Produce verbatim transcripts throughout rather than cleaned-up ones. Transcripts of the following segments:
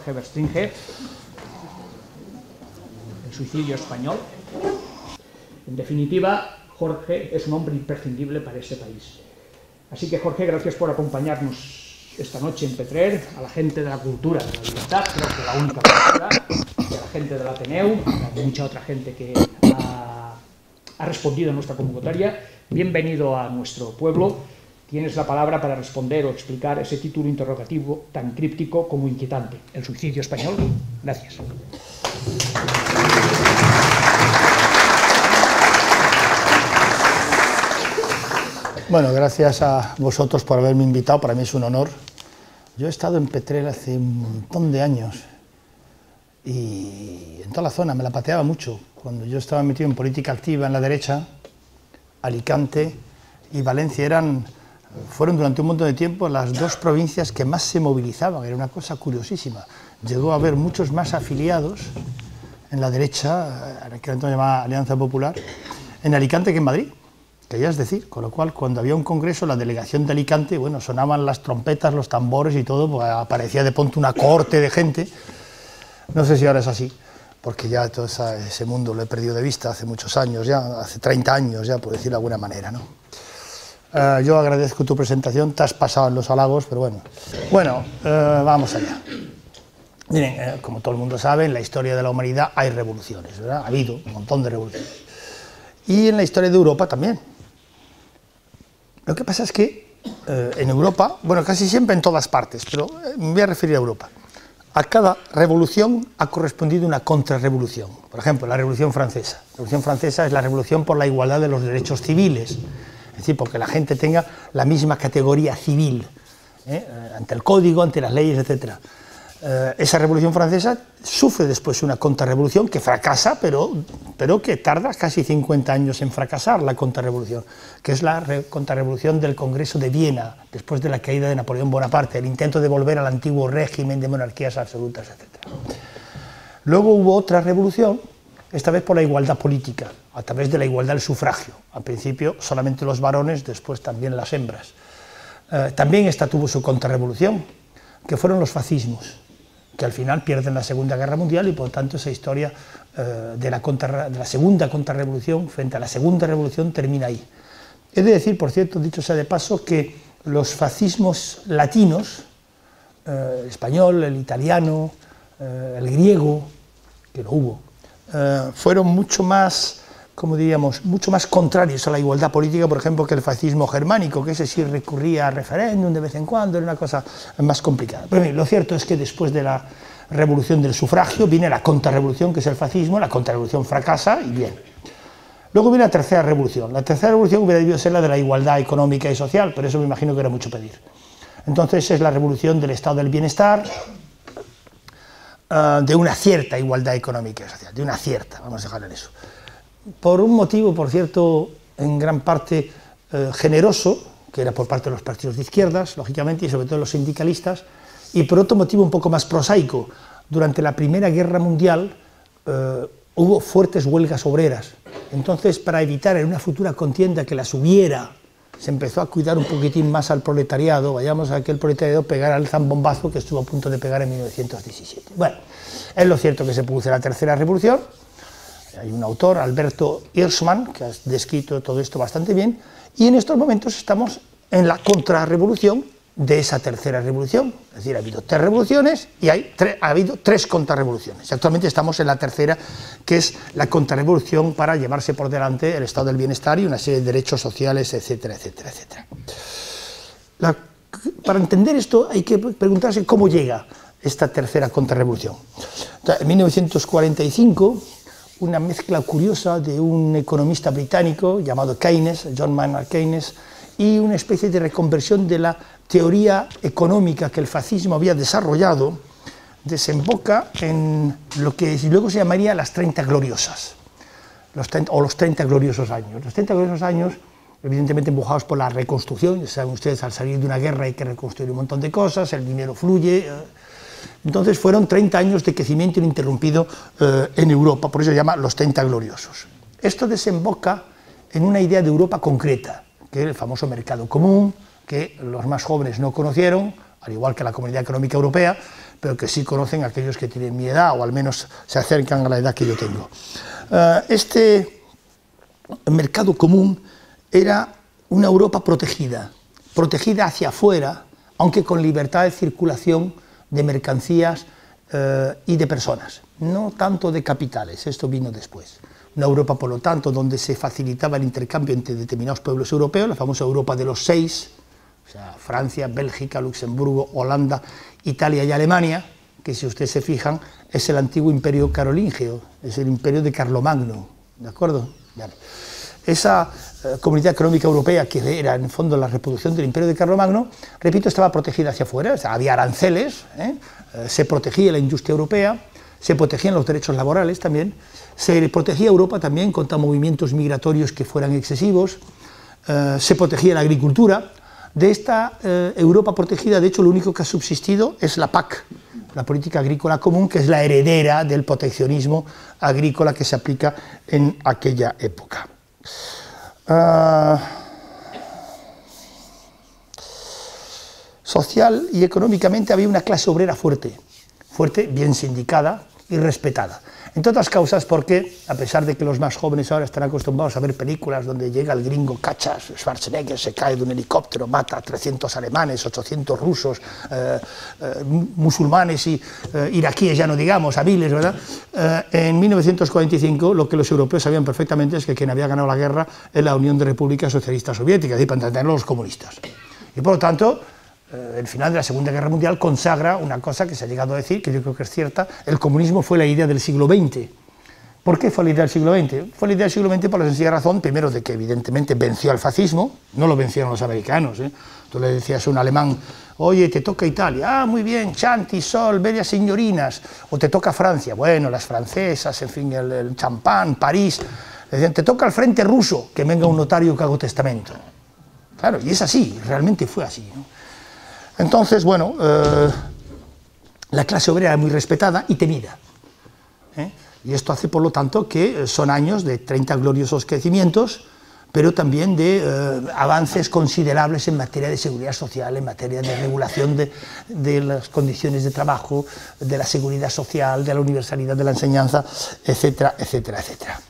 Jorge Verstringe, el suicidio español. En definitiva, Jorge es un hombre imprescindible para este país. Así que, Jorge, gracias por acompañarnos esta noche en Petrer, a la gente de la cultura de la libertad, creo que la única cultura, y a la gente del Ateneu, a mucha otra gente que ha, ha respondido a nuestra convocatoria. Bienvenido a nuestro pueblo. Tienes la palabra para responder o explicar ese título interrogativo tan críptico como inquietante, el suicidio español. Gracias. Bueno, gracias a vosotros por haberme invitado, para mí es un honor. Yo he estado en Petrer hace un montón de años y en toda la zona me la pateaba mucho. Cuando yo estaba metido en política activa en la derecha, Alicante y Valencia eran, fueron durante un montón de tiempo las dos provincias que más se movilizaban, era una cosa curiosísima. Llegó a haber muchos más afiliados en la derecha, que entonces llamaba Alianza Popular, en Alicante que en Madrid. Que ya es decir, con lo cual, cuando había un congreso, la delegación de Alicante, bueno, sonaban las trompetas, los tambores y todo, pues aparecía de pronto una corte de gente. No sé si ahora es así, porque ya todo esa, ese mundo lo he perdido de vista hace muchos años ya, hace treinta años ya, por decirlo de alguna manera, ¿no? Uh, yo agradezco tu presentación, te has pasado en los halagos, pero bueno. Bueno, uh, vamos allá. Miren, eh, como todo el mundo sabe, en la historia de la humanidad hay revoluciones, ¿verdad? Ha habido un montón de revoluciones. Y en la historia de Europa también. Lo que pasa es que eh, en Europa, bueno, casi siempre en todas partes, pero eh, me voy a referir a Europa, a cada revolución ha correspondido una contrarrevolución. Por ejemplo, la Revolución Francesa. La Revolución Francesa es la revolución por la igualdad de los derechos civiles, es decir, porque la gente tenga la misma categoría civil, ¿eh? ante el código, ante las leyes, etcétera. Eh, esa Revolución Francesa sufre después una contrarrevolución que fracasa, pero, pero que tarda casi cincuenta años en fracasar la contrarrevolución, que es la re contrarrevolución del Congreso de Viena, después de la caída de Napoleón Bonaparte, el intento de volver al antiguo régimen de monarquías absolutas, etcétera. Luego hubo otra revolución, esta vez por la igualdad política, a través de la igualdad del sufragio, al principio solamente los varones, después también las hembras. Eh, también esta tuvo su contrarrevolución, que fueron los fascismos, que al final pierden la Segunda Guerra Mundial y por lo tanto esa historia eh, de, la contra, de la segunda contrarrevolución frente a la segunda revolución termina ahí. He de decir, por cierto, dicho sea de paso, que los fascismos latinos, eh, el español, el italiano, eh, el griego, que lo hubo, eh, fueron mucho más, como diríamos, mucho más contrarios a la igualdad política, por ejemplo, que el fascismo germánico, que ese sí recurría a referéndum de vez en cuando, era una cosa más complicada. Pero bien, lo cierto es que después de la revolución del sufragio viene la contrarrevolución, que es el fascismo, la contrarrevolución fracasa y bien. Luego viene la tercera revolución. La tercera revolución hubiera debido ser la de la igualdad económica y social, pero eso me imagino que era mucho pedir. Entonces es la revolución del estado del bienestar, uh, de una cierta igualdad económica y social, de una cierta, vamos a dejar en eso. Por un motivo, por cierto, en gran parte eh, generoso, que era por parte de los partidos de izquierdas, lógicamente, y sobre todo los sindicalistas, y por otro motivo un poco más prosaico. Durante la Primera Guerra Mundial eh, hubo fuertes huelgas obreras. Entonces, para evitar en una futura contienda que las hubiera, se empezó a cuidar un poquitín más al proletariado, vayamos a que el proletariado pegara el zambombazo que estuvo a punto de pegar en mil novecientos diecisiete. Bueno, es lo cierto que se produce la tercera revolución. Hay un autor, Alberto Hirschman, que ha descrito todo esto bastante bien, y en estos momentos estamos en la contrarrevolución de esa tercera revolución. Es decir, ha habido tres revoluciones y hay ha habido tres contrarrevoluciones. Actualmente estamos en la tercera, que es la contrarrevolución para llevarse por delante el estado del bienestar y una serie de derechos sociales, etcétera, etcétera, etcétera. La, para entender esto hay que preguntarse cómo llega esta tercera contrarrevolución. En mil novecientos cuarenta y cinco, una mezcla curiosa de un economista británico llamado Keynes, John Maynard Keynes, y una especie de reconversión de la teoría económica que el fascismo había desarrollado, desemboca en lo que luego se llamaría las treinta gloriosas, los treinta, o los treinta gloriosos años. Los treinta gloriosos años, evidentemente empujados por la reconstrucción, ya saben ustedes, al salir de una guerra hay que reconstruir un montón de cosas, el dinero fluye. Entonces fueron treinta años de crecimiento ininterrumpido eh, en Europa, por eso se llama los treinta gloriosos. Esto desemboca en una idea de Europa concreta, que es el famoso mercado común, que los más jóvenes no conocieron, al igual que la Comunidad Económica Europea, pero que sí conocen aquellos que tienen mi edad, o al menos se acercan a la edad que yo tengo. Uh, este mercado común era una Europa protegida, protegida hacia afuera, aunque con libertad de circulación de mercancías uh, y de personas, no tanto de capitales, esto vino después. Una Europa, por lo tanto, donde se facilitaba el intercambio entre determinados pueblos europeos, la famosa Europa de los seis, o sea, Francia, Bélgica, Luxemburgo, Holanda, Italia y Alemania, que si ustedes se fijan, es el antiguo imperio carolingio, es el imperio de Carlomagno, ¿de acuerdo? Vale. Esa eh, comunidad económica europea, que era en el fondo la reproducción del imperio de Carlomagno, repito, estaba protegida hacia afuera, o sea, había aranceles, ¿eh? Eh, se protegía la industria europea, se protegían los derechos laborales también, se protegía Europa también contra movimientos migratorios que fueran excesivos, eh, se protegía la agricultura. De esta eh, Europa protegida, de hecho, lo único que ha subsistido es la P A C, la Política Agrícola Común, que es la heredera del proteccionismo agrícola que se aplica en aquella época. Uh, social y económicamente había una clase obrera fuerte, fuerte, bien sindicada y respetada. Entre otras causas porque, a pesar de que los más jóvenes ahora están acostumbrados a ver películas donde llega el gringo cachas, Schwarzenegger se cae de un helicóptero, mata a trescientos alemanes, ochocientos rusos, eh, eh, musulmanes y eh, iraquíes, ya no digamos, habiles, ¿verdad? Eh, en mil novecientos cuarenta y cinco lo que los europeos sabían perfectamente es que quien había ganado la guerra es la Unión de Repúblicas Socialistas Soviéticas, y para entenderlo los comunistas. Y por lo tanto, el final de la Segunda Guerra Mundial consagra una cosa que se ha llegado a decir, que yo creo que es cierta: el comunismo fue la idea del siglo veinte. ¿Por qué fue la idea del siglo veinte? Fue la idea del siglo veinte por la sencilla razón, primero, de que evidentemente venció al fascismo, no lo vencieron los americanos, ¿eh? Tú le decías a un alemán, oye, te toca Italia, ah, muy bien, Chianti, Sol, bellas señorinas, o te toca Francia, bueno, las francesas, en fin, el, el champán, París, le decían, te toca el frente ruso, que venga un notario que haga testamento. Claro, y es así, realmente fue así, ¿no? Entonces, bueno, eh, la clase obrera era muy respetada y temida, ¿eh? Y esto hace, por lo tanto, que son años de treinta gloriosos crecimientos, pero también de eh, avances considerables en materia de seguridad social, en materia de regulación de, de las condiciones de trabajo, de la seguridad social, de la universalidad de la enseñanza, etcétera, etcétera, etcétera.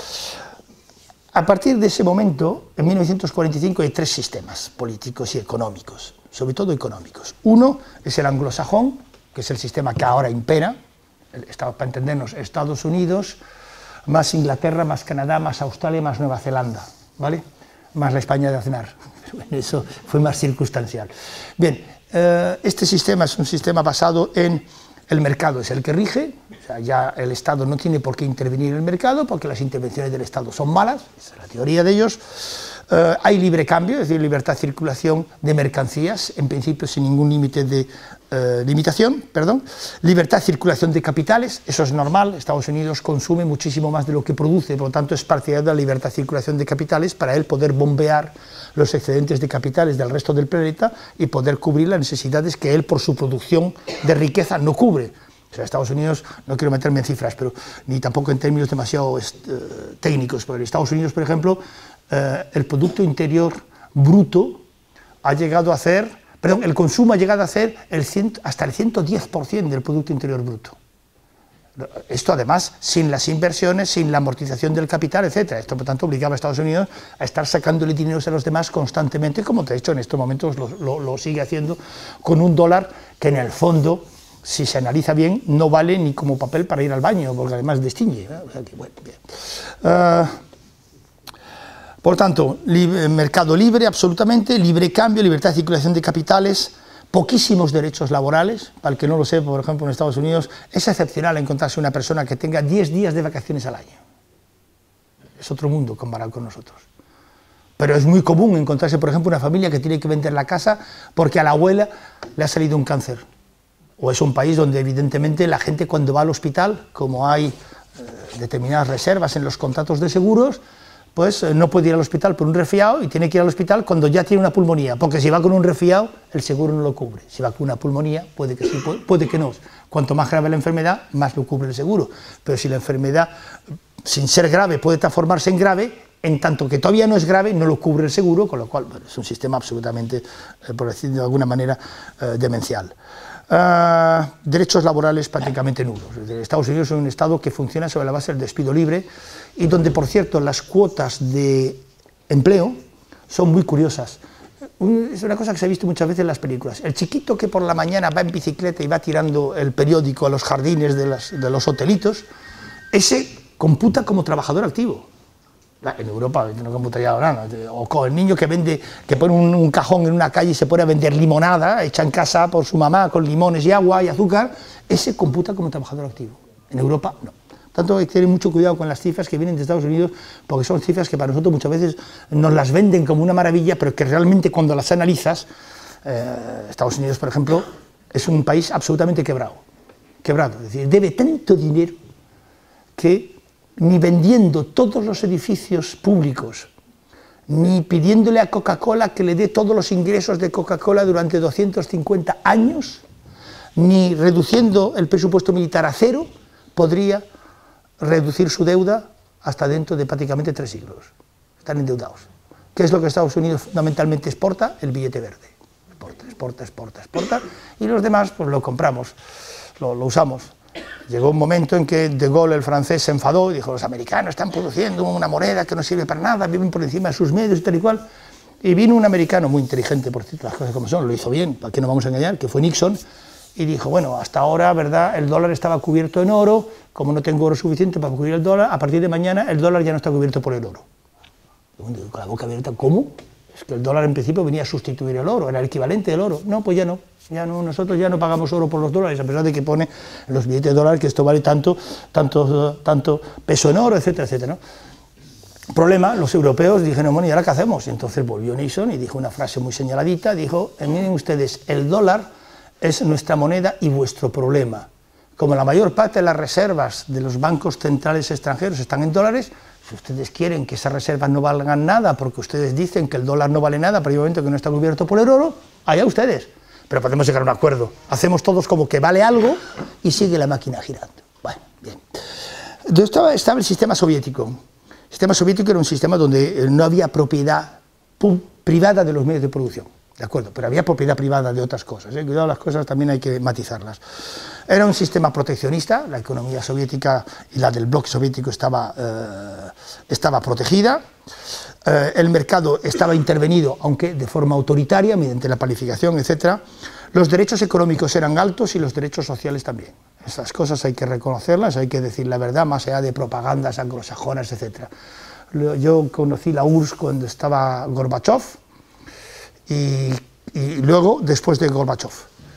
A partir de ese momento, en mil novecientos cuarenta y cinco, hay tres sistemas políticos y económicos, sobre todo económicos. Uno es el anglosajón, que es el sistema que ahora impera, para entendernos, Estados Unidos, más Inglaterra, más Canadá, más Australia, más Nueva Zelanda, ¿vale? Más la España de Aznar, eso fue más circunstancial. Bien, eh, este sistema es un sistema basado en el mercado, es el que rige, o sea, ya el Estado no tiene por qué intervenir en el mercado, porque las intervenciones del Estado son malas, esa es la teoría de ellos. Uh, hay libre cambio, es decir, libertad de circulación de mercancías, en principio sin ningún límite de uh, limitación, perdón. Libertad de circulación de capitales, eso es normal, Estados Unidos consume muchísimo más de lo que produce, por lo tanto es partidario de la libertad de circulación de capitales para él poder bombear los excedentes de capitales del resto del planeta y poder cubrir las necesidades que él por su producción de riqueza no cubre. O sea, Estados Unidos, no quiero meterme en cifras, pero ni tampoco en términos demasiado uh, técnicos, pero en Estados Unidos, por ejemplo, Uh, el Producto Interior Bruto ha llegado a ser, perdón, el consumo ha llegado a ser el cien, hasta el ciento diez por ciento del Producto Interior Bruto. Esto además sin las inversiones, sin la amortización del capital, etcétera. Esto por tanto obligaba a Estados Unidos a estar sacándole dinero a los demás constantemente, como de hecho en estos momentos lo, lo, lo sigue haciendo con un dólar que en el fondo, si se analiza bien, no vale ni como papel para ir al baño, porque además destiñe, ¿eh? O sea que, bueno, bien. Uh, Por tanto, libre, mercado libre absolutamente, libre cambio, libertad de circulación de capitales, poquísimos derechos laborales. Para el que no lo sepa, por ejemplo, en Estados Unidos es excepcional encontrarse una persona que tenga diez días de vacaciones al año. Es otro mundo comparado con nosotros. Pero es muy común encontrarse, por ejemplo, una familia que tiene que vender la casa porque a la abuela le ha salido un cáncer. O es un país donde evidentemente la gente cuando va al hospital, como hay eh, determinadas reservas en los contratos de seguros, pues eh, no puede ir al hospital por un resfriado y tiene que ir al hospital cuando ya tiene una pulmonía, porque si va con un resfriado, el seguro no lo cubre. Si va con una pulmonía, puede que sí, puede, puede que no. Cuanto más grave la enfermedad, más lo cubre el seguro. Pero si la enfermedad, sin ser grave, puede transformarse en grave, en tanto que todavía no es grave, no lo cubre el seguro, con lo cual bueno, es un sistema absolutamente, eh, por decirlo de alguna manera, eh, demencial. Uh, derechos laborales prácticamente nulos. Estados Unidos es un estado que funciona sobre la base del despido libre y donde, por cierto, las cuotas de empleo son muy curiosas. Un, es una cosa que se ha visto muchas veces en las películas. El chiquito que por la mañana va en bicicleta y va tirando el periódico a los jardines de, las, de los hotelitos, ese computa como trabajador activo. En Europa no computaría ahora, ¿no? O con el niño que vende, que pone un, un cajón en una calle y se pone a vender limonada, hecha en casa por su mamá con limones y agua y azúcar, ese computa como trabajador activo. En Europa no. Tanto hay que tener mucho cuidado con las cifras que vienen de Estados Unidos, porque son cifras que para nosotros muchas veces nos las venden como una maravilla, pero que realmente cuando las analizas, eh, Estados Unidos, por ejemplo, es un país absolutamente quebrado. Quebrado, es decir, debe tanto dinero que ni vendiendo todos los edificios públicos, ni pidiéndole a Coca-Cola que le dé todos los ingresos de Coca-Cola durante doscientos cincuenta años, ni reduciendo el presupuesto militar a cero, podría reducir su deuda hasta dentro de prácticamente tres siglos. Están endeudados. ¿Qué es lo que Estados Unidos fundamentalmente exporta? El billete verde. Exporta, exporta, exporta, exporta, y los demás pues lo compramos, lo, lo usamos. Llegó un momento en que De Gaulle, el francés, se enfadó y dijo: los americanos están produciendo una moneda que no sirve para nada, viven por encima de sus medios y tal y cual. Y vino un americano muy inteligente, por cierto, las cosas como son, lo hizo bien, ¿para qué nos vamos a engañar?, que fue Nixon, y dijo: bueno, hasta ahora, ¿verdad?, el dólar estaba cubierto en oro, como no tengo oro suficiente para cubrir el dólar, a partir de mañana el dólar ya no está cubierto por el oro. Con la boca abierta, ¿cómo? Es que el dólar en principio venía a sustituir el oro, era el equivalente del oro. No, pues ya no. Ya no, nosotros ya no pagamos oro por los dólares, a pesar de que pone en los billetes de dólar que esto vale tanto, tanto, tanto peso en oro, etcétera, etcétera, ¿no? Problema, los europeos dijeron: bueno, ¿y ahora qué hacemos? Y entonces volvió Nixon y dijo una frase muy señaladita, dijo: miren ustedes, el dólar es nuestra moneda y vuestro problema. Como la mayor parte de las reservas de los bancos centrales extranjeros están en dólares, si ustedes quieren que esas reservas no valgan nada, porque ustedes dicen que el dólar no vale nada, pero hay un momento que no está cubierto por el oro, allá ustedes. Pero podemos llegar a un acuerdo. Hacemos todos como que vale algo y sigue la máquina girando. Bueno, bien. Entonces estaba, estaba el sistema soviético. El sistema soviético era un sistema donde no había propiedad privada de los medios de producción, ¿de acuerdo? Pero había propiedad privada de otras cosas, ¿eh? Cuidado, las cosas también hay que matizarlas. Era un sistema proteccionista, la economía soviética y la del bloque soviético estaba, eh, estaba protegida. Eh, el mercado estaba intervenido, aunque de forma autoritaria, mediante la parificación, etcétera. Los derechos económicos eran altos y los derechos sociales también. Esas cosas hay que reconocerlas, hay que decir la verdad, más allá de propagandas anglosajonas, etcétera. Yo conocí la U R S S cuando estaba Gorbachev y, y luego después de Gorbachev.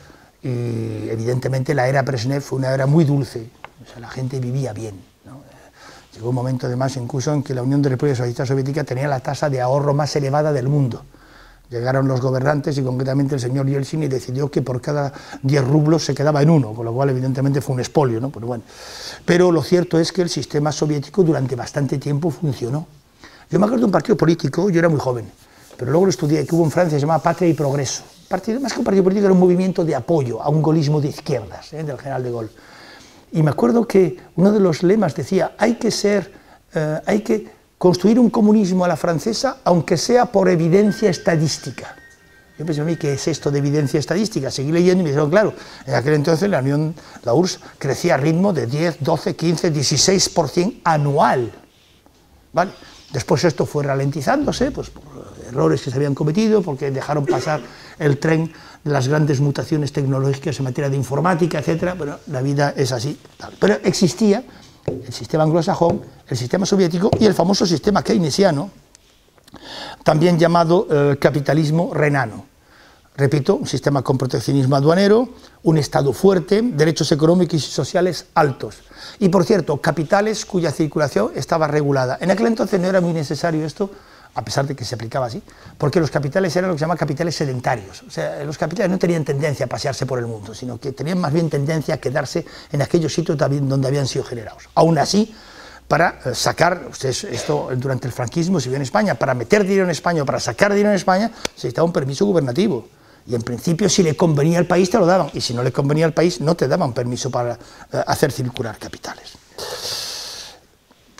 Y evidentemente la era Brezhnev fue una era muy dulce, o sea, la gente vivía bien, ¿no? Llegó un momento además incluso en que la Unión de Repúblicas Socialistas Soviéticas tenía la tasa de ahorro más elevada del mundo. Llegaron los gobernantes y concretamente el señor Yeltsin y decidió que por cada diez rublos se quedaba en uno, con lo cual evidentemente fue un expolio, ¿no? Pero bueno, pero lo cierto es que el sistema soviético durante bastante tiempo funcionó. Yo me acuerdo de un partido político, yo era muy joven, pero luego lo estudié, que hubo en Francia, se llamaba Patria y Progreso. Partido, más que un partido político, era un movimiento de apoyo a un gaullismo de izquierdas, ¿eh?, del general de Gaulle. Y me acuerdo que uno de los lemas decía: hay que ser, eh, hay que construir un comunismo a la francesa, aunque sea por evidencia estadística. Yo pensé a mí, ¿qué es esto de evidencia estadística? Seguí leyendo y me dijeron: claro, en aquel entonces la Unión, la U R S S, crecía a ritmo de diez, doce, quince, dieciséis por ciento anual. ¿Vale? Después esto fue ralentizándose, pues por errores que se habían cometido, porque dejaron pasar el tren de las grandes mutaciones tecnológicas en materia de informática, etcétera. Bueno, la vida es así. Tal. Pero existía el sistema anglosajón, el sistema soviético y el famoso sistema keynesiano, también llamado eh, capitalismo renano. Repito, un sistema con proteccionismo aduanero, un Estado fuerte, derechos económicos y sociales altos. Y por cierto, capitales cuya circulación estaba regulada. En aquel entonces no era muy necesario esto, a pesar de que se aplicaba así, porque los capitales eran lo que se llama capitales sedentarios. O sea, los capitales no tenían tendencia a pasearse por el mundo, sino que tenían más bien tendencia a quedarse en aquellos sitios donde habían sido generados. Aún así, para sacar, ustedes, esto durante el franquismo se vio en España, para meter dinero en España o para sacar dinero en España se necesitaba un permiso gubernativo. Y en principio, si le convenía al país, te lo daban, y si no le convenía al país, no te daban permiso para eh, hacer circular capitales.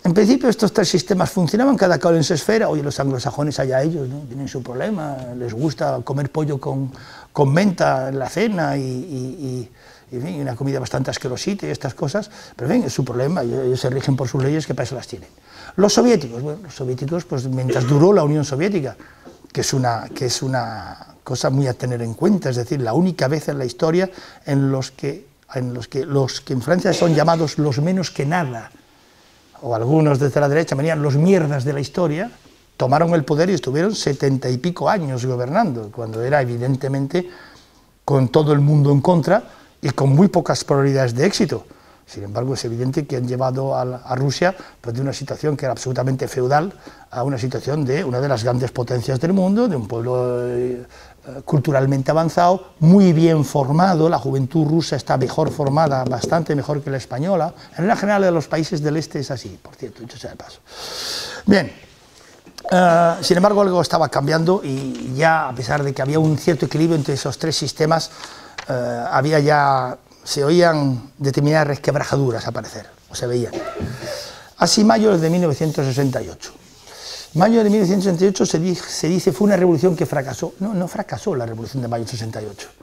En principio estos tres sistemas funcionaban, cada cual en su esfera. Oye, los anglosajones allá ellos, ¿no? Tienen su problema, les gusta comer pollo con, con menta en la cena y, y, y en fin, una comida bastante asquerosita y estas cosas, pero en fin, es su problema, ellos se rigen por sus leyes, que para eso las tienen. Los soviéticos, bueno, los soviéticos, pues mientras duró la Unión Soviética, que es una, que es una cosa muy a tener en cuenta, es decir, la única vez en la historia en los que, en los que, los que en Francia son llamados los menos que nada, o algunos desde la derecha venían los mierdas de la historia, tomaron el poder y estuvieron setenta y pico años gobernando, cuando era evidentemente con todo el mundo en contra y con muy pocas probabilidades de éxito. Sin embargo, es evidente que han llevado a, a Rusia pues, de una situación que era absolutamente feudal a una situación de una de las grandes potencias del mundo, de un pueblo eh, culturalmente avanzado, muy bien formado. La juventud rusa está mejor formada, bastante mejor que la española. En la general de los países del este es así, por cierto, dicho sea de paso. Bien, uh, sin embargo, algo estaba cambiando y ya, a pesar de que había un cierto equilibrio entre esos tres sistemas, uh, había ya... se oían determinadas resquebrajaduras aparecer, o se veían. Así, mayo de mil novecientos sesenta y ocho. Mayo de mil novecientos sesenta y ocho se dice, se dice fue una revolución que fracasó. No, no fracasó la revolución de mayo del sesenta y ocho.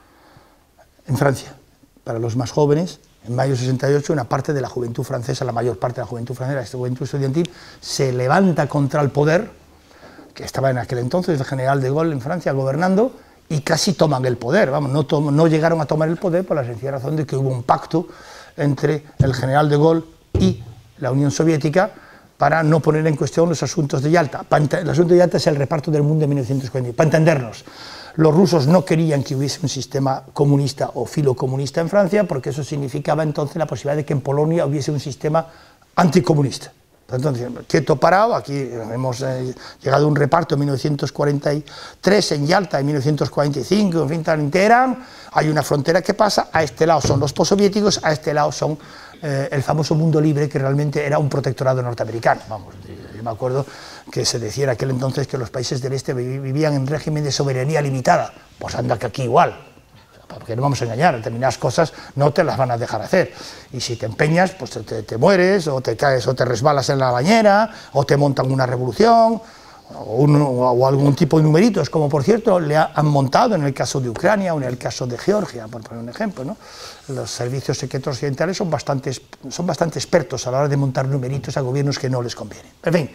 En Francia, para los más jóvenes, en mayo del sesenta y ocho, una parte de la juventud francesa, la mayor parte de la juventud francesa, la juventud estudiantil, se levanta contra el poder, que estaba en aquel entonces el general de Gaulle en Francia gobernando, y casi toman el poder, vamos, no, to no llegaron a tomar el poder por la sencilla razón de que hubo un pacto entre el general de Gaulle y la Unión Soviética para no poner en cuestión los asuntos de Yalta. El asunto de Yalta es el reparto del mundo de mil novecientos cuarenta. Para entendernos, los rusos no querían que hubiese un sistema comunista o filocomunista en Francia, porque eso significaba entonces la posibilidad de que en Polonia hubiese un sistema anticomunista. Entonces, quieto parado, aquí hemos eh, llegado a un reparto en mil novecientos cuarenta y tres, en Yalta en mil novecientos cuarenta y cinco, en fin, en Teherán, hay una frontera que pasa, a este lado son los postsoviéticos, a este lado son eh, el famoso mundo libre, que realmente era un protectorado norteamericano. Vamos, yo me acuerdo que se decía en aquel entonces que los países del este vivían en régimen de soberanía limitada, pues anda que aquí igual. Porque no vamos a engañar, determinadas cosas no te las van a dejar hacer, y si te empeñas, pues te, te mueres, o te caes, o te resbalas en la bañera, o te montan una revolución, o, un, o algún tipo de numeritos, como por cierto le han montado en el caso de Ucrania o en el caso de Georgia, por poner un ejemplo, ¿no? Los servicios secretos occidentales son bastante, son bastante expertos a la hora de montar numeritos a gobiernos que no les conviene. En fin,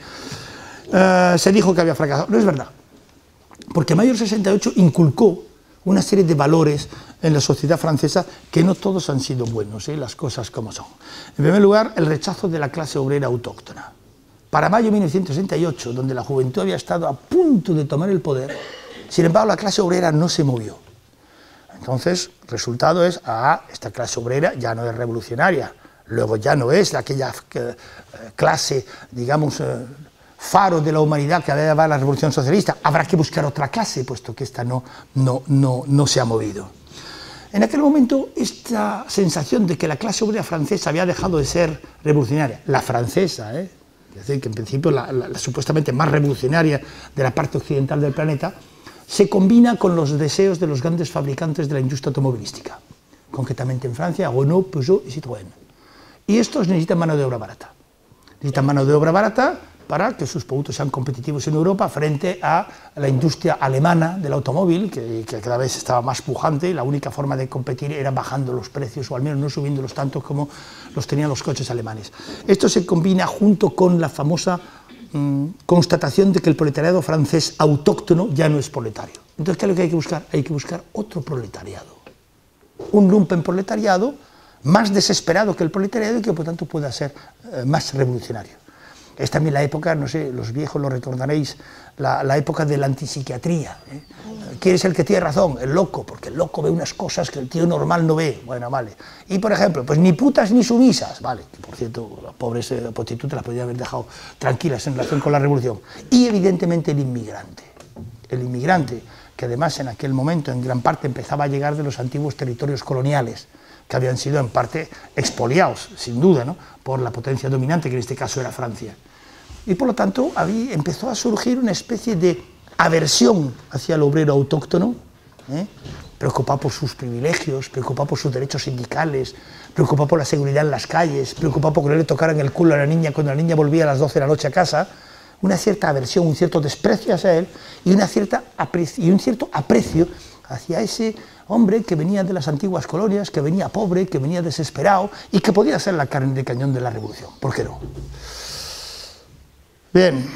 uh, se dijo que había fracasado, no es verdad, porque mayo del sesenta y ocho inculcó una serie de valores en la sociedad francesa que no todos han sido buenos, ¿eh? Las cosas como son. En primer lugar, el rechazo de la clase obrera autóctona. Para mayo de mil novecientos sesenta y ocho, donde la juventud había estado a punto de tomar el poder, sin embargo la clase obrera no se movió. Entonces, el resultado es, ah, esta clase obrera ya no es revolucionaria, luego ya no es aquella eh, clase, digamos, eh, faro de la humanidad que había llevado la revolución socialista, habrá que buscar otra clase, puesto que esta no, no, no, no se ha movido. En aquel momento, esta sensación de que la clase obrera francesa había dejado de ser revolucionaria, la francesa, ¿eh? Es decir, que en principio la, la, la supuestamente más revolucionaria de la parte occidental del planeta, se combina con los deseos de los grandes fabricantes de la industria automovilística, concretamente en Francia, Renault, Peugeot y Citroën. Y estos necesitan mano de obra barata. Necesitan mano de obra barata para que sus productos sean competitivos en Europa frente a la industria alemana del automóvil, que, que cada vez estaba más pujante, y la única forma de competir era bajando los precios, o al menos no subiéndolos tanto como los tenían los coches alemanes. Esto se combina junto con la famosa mmm, constatación de que el proletariado francés autóctono ya no es proletario. Entonces, ¿qué es lo que hay que buscar? Hay que buscar otro proletariado, un lumpenproletariado más desesperado que el proletariado y que por tanto pueda ser eh, más revolucionario. Es también la época, no sé, los viejos lo recordaréis, la, la época de la antipsiquiatría. ¿eh? ¿Quién es el que tiene razón? El loco, porque el loco ve unas cosas que el tío normal no ve. Bueno, vale. Y, por ejemplo, pues ni putas ni sumisas, vale, que por cierto, las pobres eh, prostitutas las podrían haber dejado tranquilas en relación con la revolución. Y, evidentemente, el inmigrante. El inmigrante, que además en aquel momento en gran parte empezaba a llegar de los antiguos territorios coloniales, que habían sido en parte expoliados, sin duda, ¿no?, por la potencia dominante, que en este caso era Francia. Y por lo tanto había, empezó a surgir una especie de aversión hacia el obrero autóctono, ¿eh? preocupado por sus privilegios, preocupado por sus derechos sindicales, preocupado por la seguridad en las calles, preocupado por que no le tocaran el culo a la niña cuando la niña volvía a las doce de la noche a casa, una cierta aversión, un cierto desprecio hacia él y, una cierta aprecio, y un cierto aprecio hacia ese hombre que venía de las antiguas colonias, que venía pobre, que venía desesperado y que podía ser la carne de cañón de la revolución. ¿Por qué no? Bien,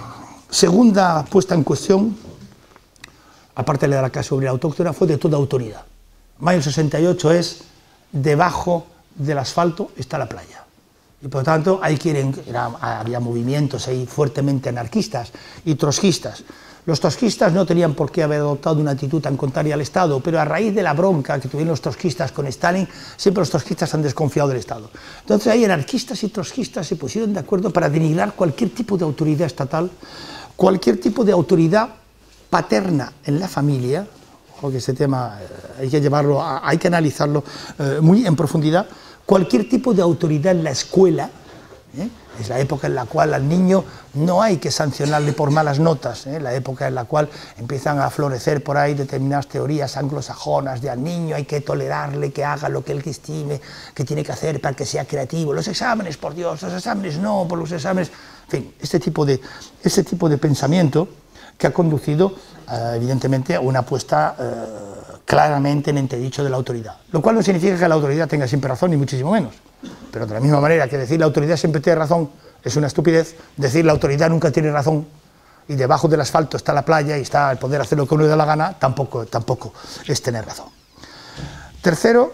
segunda puesta en cuestión, aparte de la Casa Obrera Autóctona, fue de toda autoridad. Mayo sesenta y ocho es, debajo del asfalto está la playa. Y por lo tanto, ahí quieren, era, había movimientos ahí fuertemente anarquistas y trotskistas. Los trotskistas no tenían por qué haber adoptado una actitud tan contraria al Estado, pero a raíz de la bronca que tuvieron los trotskistas con Stalin, siempre los trotskistas han desconfiado del Estado. Entonces ahí anarquistas y trotskistas se pusieron de acuerdo para denigrar cualquier tipo de autoridad estatal, cualquier tipo de autoridad paterna en la familia, porque ese tema eh, hay que llevarlo, a, hay que analizarlo eh, muy en profundidad, cualquier tipo de autoridad en la escuela, ¿eh? es la época en la cual al niño no hay que sancionarle por malas notas, ¿eh? la época en la cual empiezan a florecer por ahí determinadas teorías anglosajonas de al niño hay que tolerarle, que haga lo que él estime, que tiene que hacer para que sea creativo, los exámenes, por Dios, los exámenes no, por los exámenes, en fin, este tipo de, este tipo de pensamiento que ha conducido eh, evidentemente a una apuesta eh, claramente en entredicho de la autoridad, lo cual no significa que la autoridad tenga siempre razón, ni muchísimo menos, pero de la misma manera que decir la autoridad siempre tiene razón es una estupidez, decir la autoridad nunca tiene razón y debajo del asfalto está la playa y está el poder hacer lo que uno le da la gana, tampoco, tampoco es tener razón. Tercero,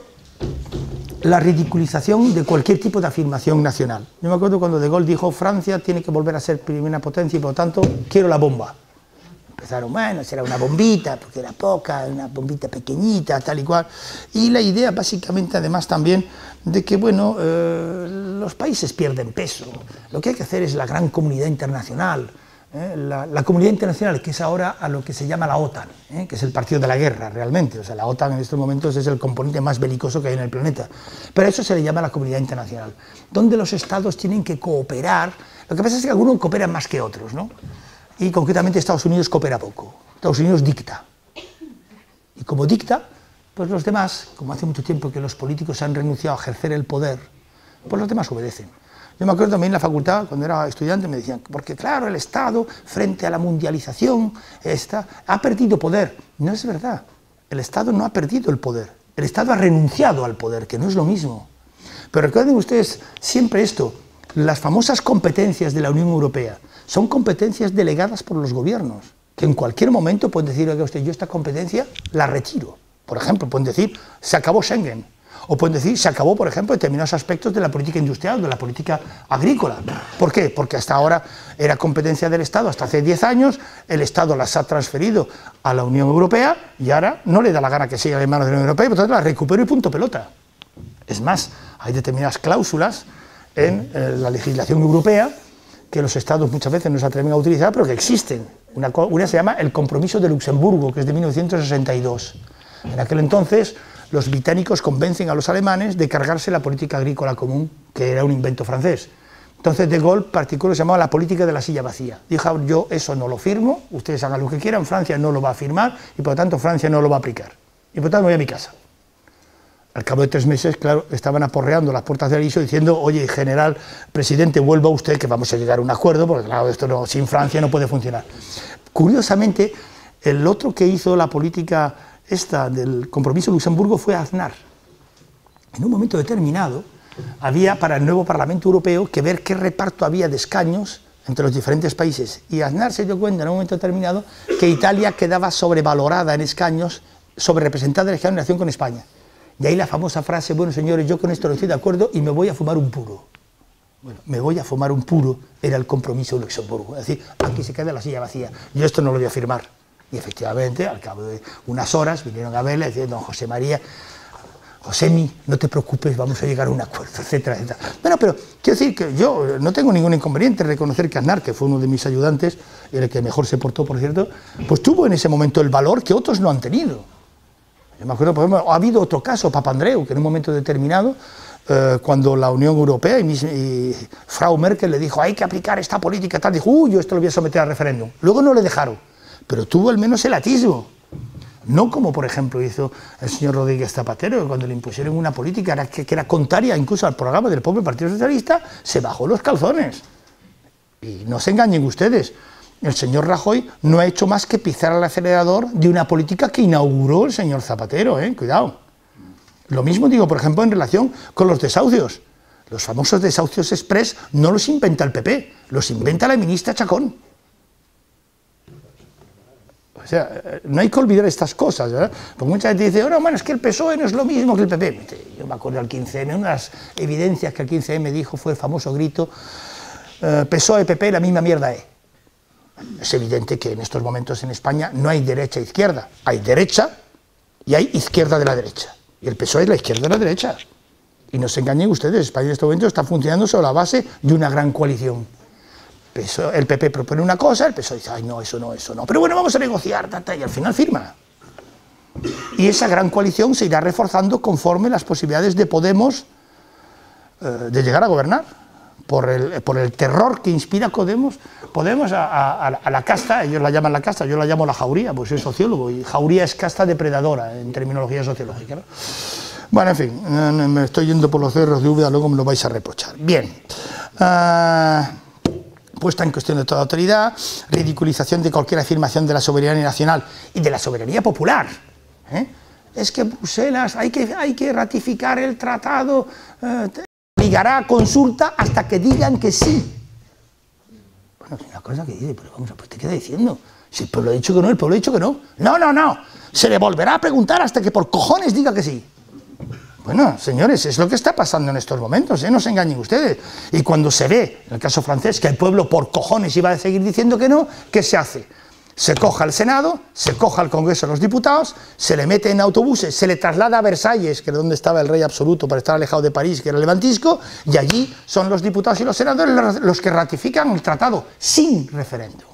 la ridiculización de cualquier tipo de afirmación nacional. Yo me acuerdo cuando De Gaulle dijo Francia tiene que volver a ser primera potencia y por lo tanto quiero la bomba. Empezaron, bueno, será una bombita, porque era poca, una bombita pequeñita, tal y cual. Y la idea, básicamente, además, también, de que, bueno, eh, los países pierden peso. Lo que hay que hacer es la gran comunidad internacional. ¿eh? La, la comunidad internacional, que es ahora a lo que se llama la OTAN, ¿eh? que es el partido de la guerra, realmente. O sea, la OTAN en estos momentos es el componente más belicoso que hay en el planeta. Pero a eso se le llama la comunidad internacional, donde los estados tienen que cooperar. Lo que pasa es que algunos cooperan más que otros, ¿no? Y concretamente Estados Unidos coopera poco. Estados Unidos dicta. Y como dicta, pues los demás, como hace mucho tiempo que los políticos han renunciado a ejercer el poder, pues los demás obedecen. Yo me acuerdo también en la facultad, cuando era estudiante, me decían, porque claro, el Estado, frente a la mundialización, está, ha perdido poder. No es verdad. El Estado no ha perdido el poder. El Estado ha renunciado al poder, que no es lo mismo. Pero recuerden ustedes siempre esto, las famosas competencias de la Unión Europea, son competencias delegadas por los gobiernos, que en cualquier momento pueden decir, oiga usted, yo esta competencia la retiro. Por ejemplo, pueden decir, se acabó Schengen. O pueden decir, se acabó, por ejemplo, determinados aspectos de la política industrial, de la política agrícola. ¿Por qué? Porque hasta ahora era competencia del Estado, hasta hace diez años, el Estado las ha transferido a la Unión Europea y ahora no le da la gana que siga en manos de la Unión Europea y por tanto la recupero y punto pelota. Es más, hay determinadas cláusulas en eh, la legislación europea que los estados muchas veces no se atreven a utilizar, pero que existen. Una, una se llama el Compromiso de Luxemburgo, que es de mil novecientos sesenta y dos. En aquel entonces, los británicos convencen a los alemanes de cargarse la política agrícola común, que era un invento francés. Entonces De Gaulle practicó lo que se llamaba la política de la silla vacía. Dijo, yo eso no lo firmo, ustedes hagan lo que quieran, Francia no lo va a firmar, y por lo tanto Francia no lo va a aplicar. Y por lo tanto voy a mi casa. Al cabo de tres meses, claro, estaban aporreando las puertas del Aliso diciendo, oye, general, presidente, vuelva usted, que vamos a llegar a un acuerdo, porque claro, esto no, sin Francia no puede funcionar. Curiosamente, el otro que hizo la política esta del Compromiso de Luxemburgo fue Aznar. En un momento determinado, había para el nuevo Parlamento Europeo que ver qué reparto había de escaños entre los diferentes países. Y Aznar se dio cuenta en un momento determinado que Italia quedaba sobrevalorada en escaños, sobrerepresentada en la relación con España. De ahí la famosa frase, bueno señores, yo con esto no estoy de acuerdo y me voy a fumar un puro. Bueno, me voy a fumar un puro era el Compromiso de Luxemburgo. Es decir, aquí se queda la silla vacía, yo esto no lo voy a firmar. Y efectivamente, al cabo de unas horas, vinieron a verle diciendo, don José María, Josemi, no te preocupes, vamos a llegar a un acuerdo, etcétera, etcétera. Bueno, pero quiero decir que yo no tengo ningún inconveniente en reconocer que Aznar, que fue uno de mis ayudantes, y el que mejor se portó, por cierto, pues tuvo en ese momento el valor que otros no han tenido. Yo me acuerdo, por ejemplo, ha habido otro caso, Papandreou, que en un momento determinado, eh, cuando la Unión Europea y, mis, y Frau Merkel le dijo, hay que aplicar esta política, tal, dijo, uy, yo esto lo voy a someter a referéndum. Luego no le dejaron, pero tuvo al menos el atisbo No como, por ejemplo, hizo el señor Rodríguez Zapatero, que cuando le impusieron una política era, que, que era contraria incluso al programa del propio Partido Socialista, se bajó los calzones. Y no se engañen ustedes, el señor Rajoy no ha hecho más que pisar el acelerador de una política que inauguró el señor Zapatero, ¿eh? Cuidado. Lo mismo digo, por ejemplo, en relación con los desahucios. Los famosos desahucios express no los inventa el P P, los inventa la ministra Chacón. O sea, no hay que olvidar estas cosas, ¿verdad? Porque mucha gente dice, oh, no, bueno, es que el P S O E no es lo mismo que el P P. Yo me acuerdo del quince eme, una de las evidencias que el quince eme dijo fue el famoso grito, eh, P S O E, P P, la misma mierda es. Es evidente que en estos momentos en España no hay derecha e izquierda, hay derecha y hay izquierda de la derecha. Y el P S O E es la izquierda de la derecha. Y no se engañen ustedes, España en este momento está funcionando sobre la base de una gran coalición. El P P propone una cosa, el P S O E dice, ay no, eso no, eso no, pero bueno, vamos a negociar, tata, y al final firma. Y esa gran coalición se irá reforzando conforme las posibilidades de Podemos eh, de llegar a gobernar, por el, por el terror que inspira Podemos, Podemos a, a, a la casta, ellos la llaman la casta, yo la llamo la jauría, pues soy sociólogo, y jauría es casta depredadora en terminología sociológica, ¿no? Bueno, en fin, me estoy yendo por los cerros de Úbeda, luego me lo vais a reprochar. Bien. Uh, puesta en cuestión de toda autoridad, ridiculización de cualquier afirmación de la soberanía nacional y de la soberanía popular. ¿eh? Es que Bruselas, hay que, hay que ratificar el tratado, eh, obligará a consulta hasta que digan que sí. Bueno, es una cosa que dice, pero vamos, pues te queda diciendo, si el pueblo ha dicho que no, el pueblo ha dicho que no. No, no, no, se le volverá a preguntar hasta que por cojones diga que sí. Bueno, señores, es lo que está pasando en estos momentos, ¿eh? No se engañen ustedes. Y cuando se ve, en el caso francés, que el pueblo por cojones iba a seguir diciendo que no, ¿qué se hace? Se coja al Senado, se coja al Congreso de los Diputados, se le mete en autobuses, se le traslada a Versalles, que es donde estaba el rey absoluto para estar alejado de París, que era el levantisco, y allí son los diputados y los senadores los que ratifican el tratado sin referéndum.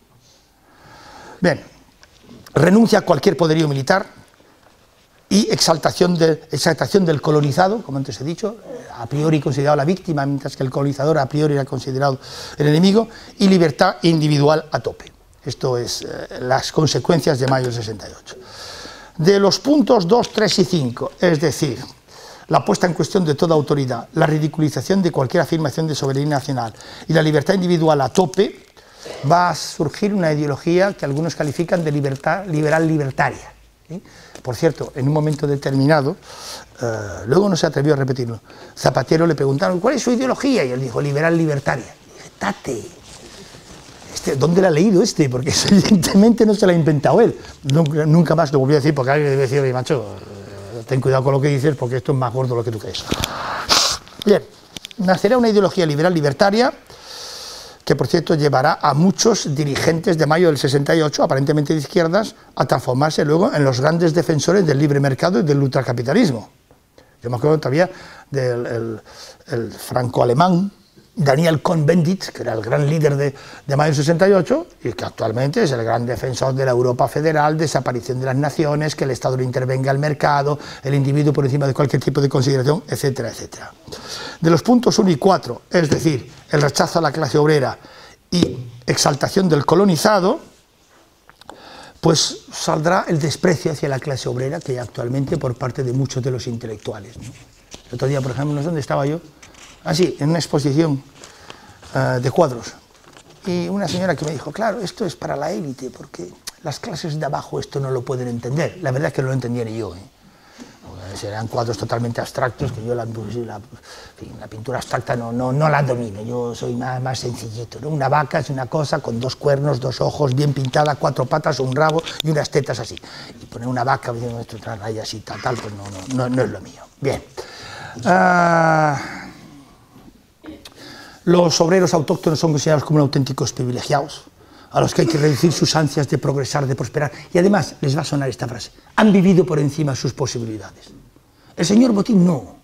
Bien, renuncia a cualquier poderío militar y exaltación, de, exaltación del colonizado, como antes he dicho, a priori considerado la víctima, mientras que el colonizador a priori era considerado el enemigo, y libertad individual a tope. Esto es eh, las consecuencias de mayo del sesenta y ocho. De los puntos dos, tres y cinco, es decir, la puesta en cuestión de toda autoridad, la ridiculización de cualquier afirmación de soberanía nacional y la libertad individual a tope, va a surgir una ideología que algunos califican de libertad, liberal libertaria. ¿sí? Por cierto, en un momento determinado, eh, luego no se atrevió a repetirlo, Zapatero le preguntaron, ¿cuál es su ideología? Y él dijo, liberal libertaria. Y dije, tate, este, ¿dónde la ha leído este? Porque eso evidentemente no se la ha inventado él. Nunca, nunca más lo volví a decir, porque alguien debe decir, oye, macho, eh, ten cuidado con lo que dices, porque esto es más gordo de lo que tú crees. Bien, nacerá una ideología liberal libertaria, que por cierto llevará a muchos dirigentes de mayo del sesenta y ocho, aparentemente de izquierdas, a transformarse luego en los grandes defensores del libre mercado y del ultracapitalismo. Yo me acuerdo todavía del el, el franco-alemán Daniel Cohn-Bendit, que era el gran líder de, de mayo del sesenta y ocho, y que actualmente es el gran defensor de la Europa federal, desaparición de las naciones, que el Estado no intervenga al mercado, el individuo por encima de cualquier tipo de consideración, etcétera, etcétera. De los puntos uno y cuatro, es decir, el rechazo a la clase obrera y exaltación del colonizado, pues saldrá el desprecio hacia la clase obrera que hay actualmente por parte de muchos de los intelectuales, ¿no? El otro día, por ejemplo, no sé dónde estaba yo, ah, sí, en una exposición uh, de cuadros, y una señora que me dijo, claro, esto es para la élite, porque las clases de abajo esto no lo pueden entender. La verdad es que no lo entendía ni yo, ¿eh? Serán cuadros totalmente abstractos, que yo la, la, la pintura abstracta no, no, no la domino, yo soy más, más sencillito, ¿no? Una vaca es una cosa con dos cuernos, dos ojos, bien pintada, cuatro patas, un rabo y unas tetas así. Y poner una vaca, otra raya así, tal, tal, pues no, no, no, no es lo mío. Bien. Uh, los obreros autóctonos son considerados como auténticos privilegiados, a los que hay que reducir sus ansias de progresar, de prosperar, y además les va a sonar esta frase, han vivido por encima de sus posibilidades. El señor Botín no,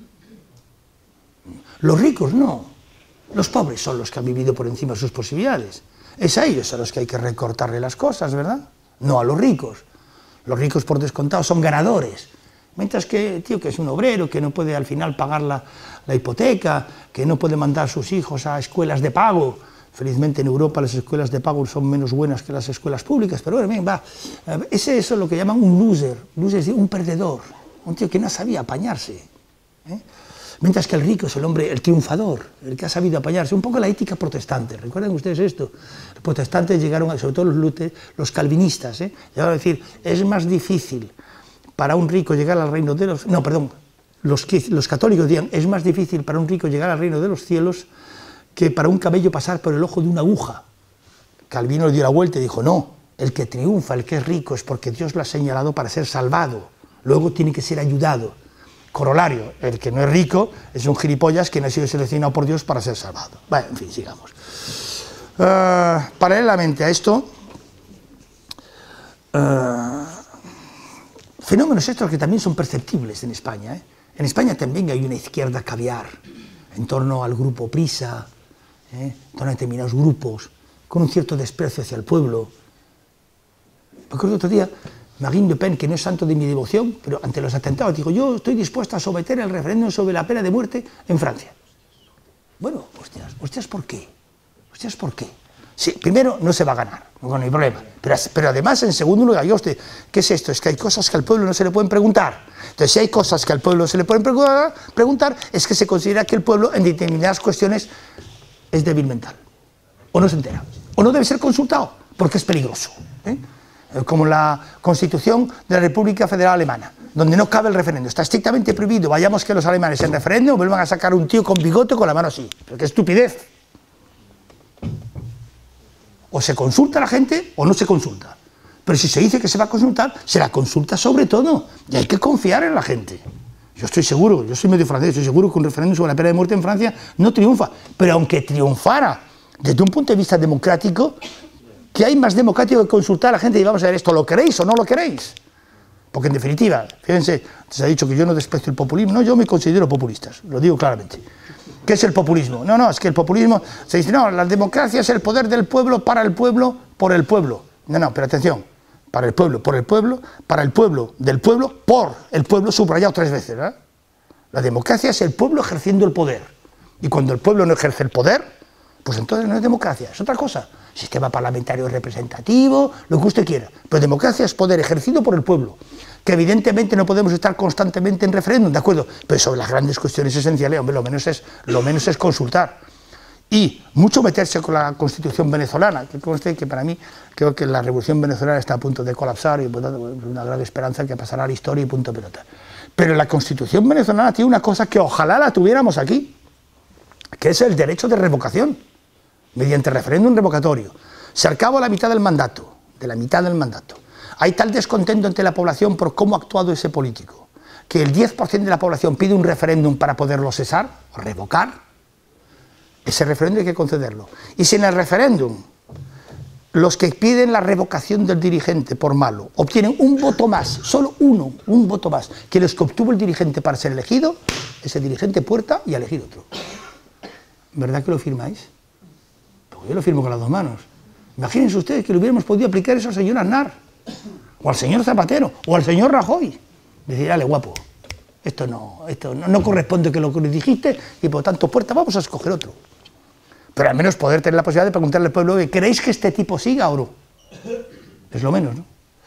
los ricos no, los pobres son los que han vivido por encima de sus posibilidades, es a ellos a los que hay que recortarle las cosas, ¿verdad? No a los ricos, los ricos por descontado son ganadores, mientras que, tío, que es un obrero, que no puede al final pagar la, la hipoteca, que no puede mandar a sus hijos a escuelas de pago, Felizmente en Europa las escuelas de pago son menos buenas que las escuelas públicas, pero bueno, bien, va. Ese es lo que llaman un loser, loser es un perdedor, un tío que no sabía apañarse. ¿eh? Mientras que el rico es el hombre, el triunfador, el que ha sabido apañarse. Un poco la ética protestante. ¿Recuerdan ustedes esto? Los protestantes llegaron, sobre todo los, Luther, los calvinistas, ¿eh? llegaron a decir, es más difícil para un rico llegar al reino de los... No, perdón, los, los católicos decían, es más difícil para un rico llegar al reino de los cielos que para un camello pasar por el ojo de una aguja. Calvino le dio la vuelta y dijo, no, el que triunfa, el que es rico, es porque Dios lo ha señalado para ser salvado. Luego tiene que ser ayudado. Corolario, el que no es rico es un gilipollas que no ha sido seleccionado por Dios para ser salvado. Bueno, en fin, sigamos. Uh, paralelamente a esto, uh, fenómenos estos que también son perceptibles en España. ¿eh? En España también hay una izquierda caviar en torno al grupo Prisa, ¿eh? en torno a determinados grupos, con un cierto desprecio hacia el pueblo. Me acuerdo otro día, Marine Le Pen, que no es santo de mi devoción, pero ante los atentados dijo, yo estoy dispuesta a someter el referéndum sobre la pena de muerte en Francia. Bueno, hostias, hostias, ¿por qué? Hostias, ¿por qué? Sí, primero, no se va a ganar, no hay problema, pero, pero además, en segundo lugar, yo usted, ¿qué es esto? Es que hay cosas que al pueblo no se le pueden preguntar. Entonces, si hay cosas que al pueblo se le pueden preguntar, es que se considera que el pueblo, en determinadas cuestiones, es débil mental, o no se entera, o no debe ser consultado, porque es peligroso, ¿eh? Como la Constitución de la República Federal Alemana, donde no cabe el referéndum, está estrictamente prohibido. Vayamos que los alemanes en referéndum vuelvan a sacar un tío con bigote con la mano así, pero qué estupidez. O se consulta a la gente o no se consulta, pero si se dice que se va a consultar, se la consulta sobre todo, y hay que confiar en la gente. Yo estoy seguro, yo soy medio francés, estoy seguro que un referéndum sobre la pena de muerte en Francia no triunfa, pero aunque triunfara desde un punto de vista democrático, que hay más democrático que consultar a la gente y vamos a ver esto, ¿lo queréis o no lo queréis? Porque en definitiva, fíjense, se ha dicho que yo no desprecio el populismo, no, yo me considero populista, lo digo claramente. ¿Qué es el populismo? No, no, es que el populismo, se dice, no, la democracia es el poder del pueblo, para el pueblo, por el pueblo. No, no, pero atención, para el pueblo, por el pueblo, para el pueblo, del pueblo, por el pueblo, subrayado tres veces, ¿verdad? La democracia es el pueblo ejerciendo el poder, y cuando el pueblo no ejerce el poder, pues entonces no es democracia, es otra cosa. Sistema parlamentario representativo, lo que usted quiera. Pero democracia es poder ejercido por el pueblo, que evidentemente no podemos estar constantemente en referéndum, ¿de acuerdo? Pero sobre las grandes cuestiones esenciales, hombre, lo menos es, lo menos es consultar. Y mucho meterse con la Constitución venezolana, que conste que para mí creo que la revolución venezolana está a punto de colapsar y por tanto una gran esperanza que pasará a la historia y punto pelota. Pero la Constitución venezolana tiene una cosa que ojalá la tuviéramos aquí, que es el derecho de revocación, mediante referéndum revocatorio. Se acabó la mitad del mandato, de la mitad del mandato. Hay tal descontento entre la población por cómo ha actuado ese político, que el diez por ciento de la población pide un referéndum para poderlo cesar o revocar. Ese referéndum hay que concederlo. Y si en el referéndum los que piden la revocación del dirigente por malo obtienen un voto más, solo uno, un voto más, que los que obtuvo el dirigente para ser elegido, ese dirigente puerta y a elegir otro. ¿Verdad que lo firmáis? Porque yo lo firmo con las dos manos. Imagínense ustedes que le hubiéramos podido aplicar eso al señor Aznar, o al señor Zapatero, o al señor Rajoy. Decir, dale, guapo, esto no, esto no, no corresponde con lo que le dijiste y por tanto, puerta, vamos a escoger otro. Pero al menos poder tener la posibilidad de preguntarle al pueblo, ¿queréis que este tipo siga o no? Es lo menos, ¿no?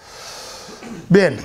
Bien.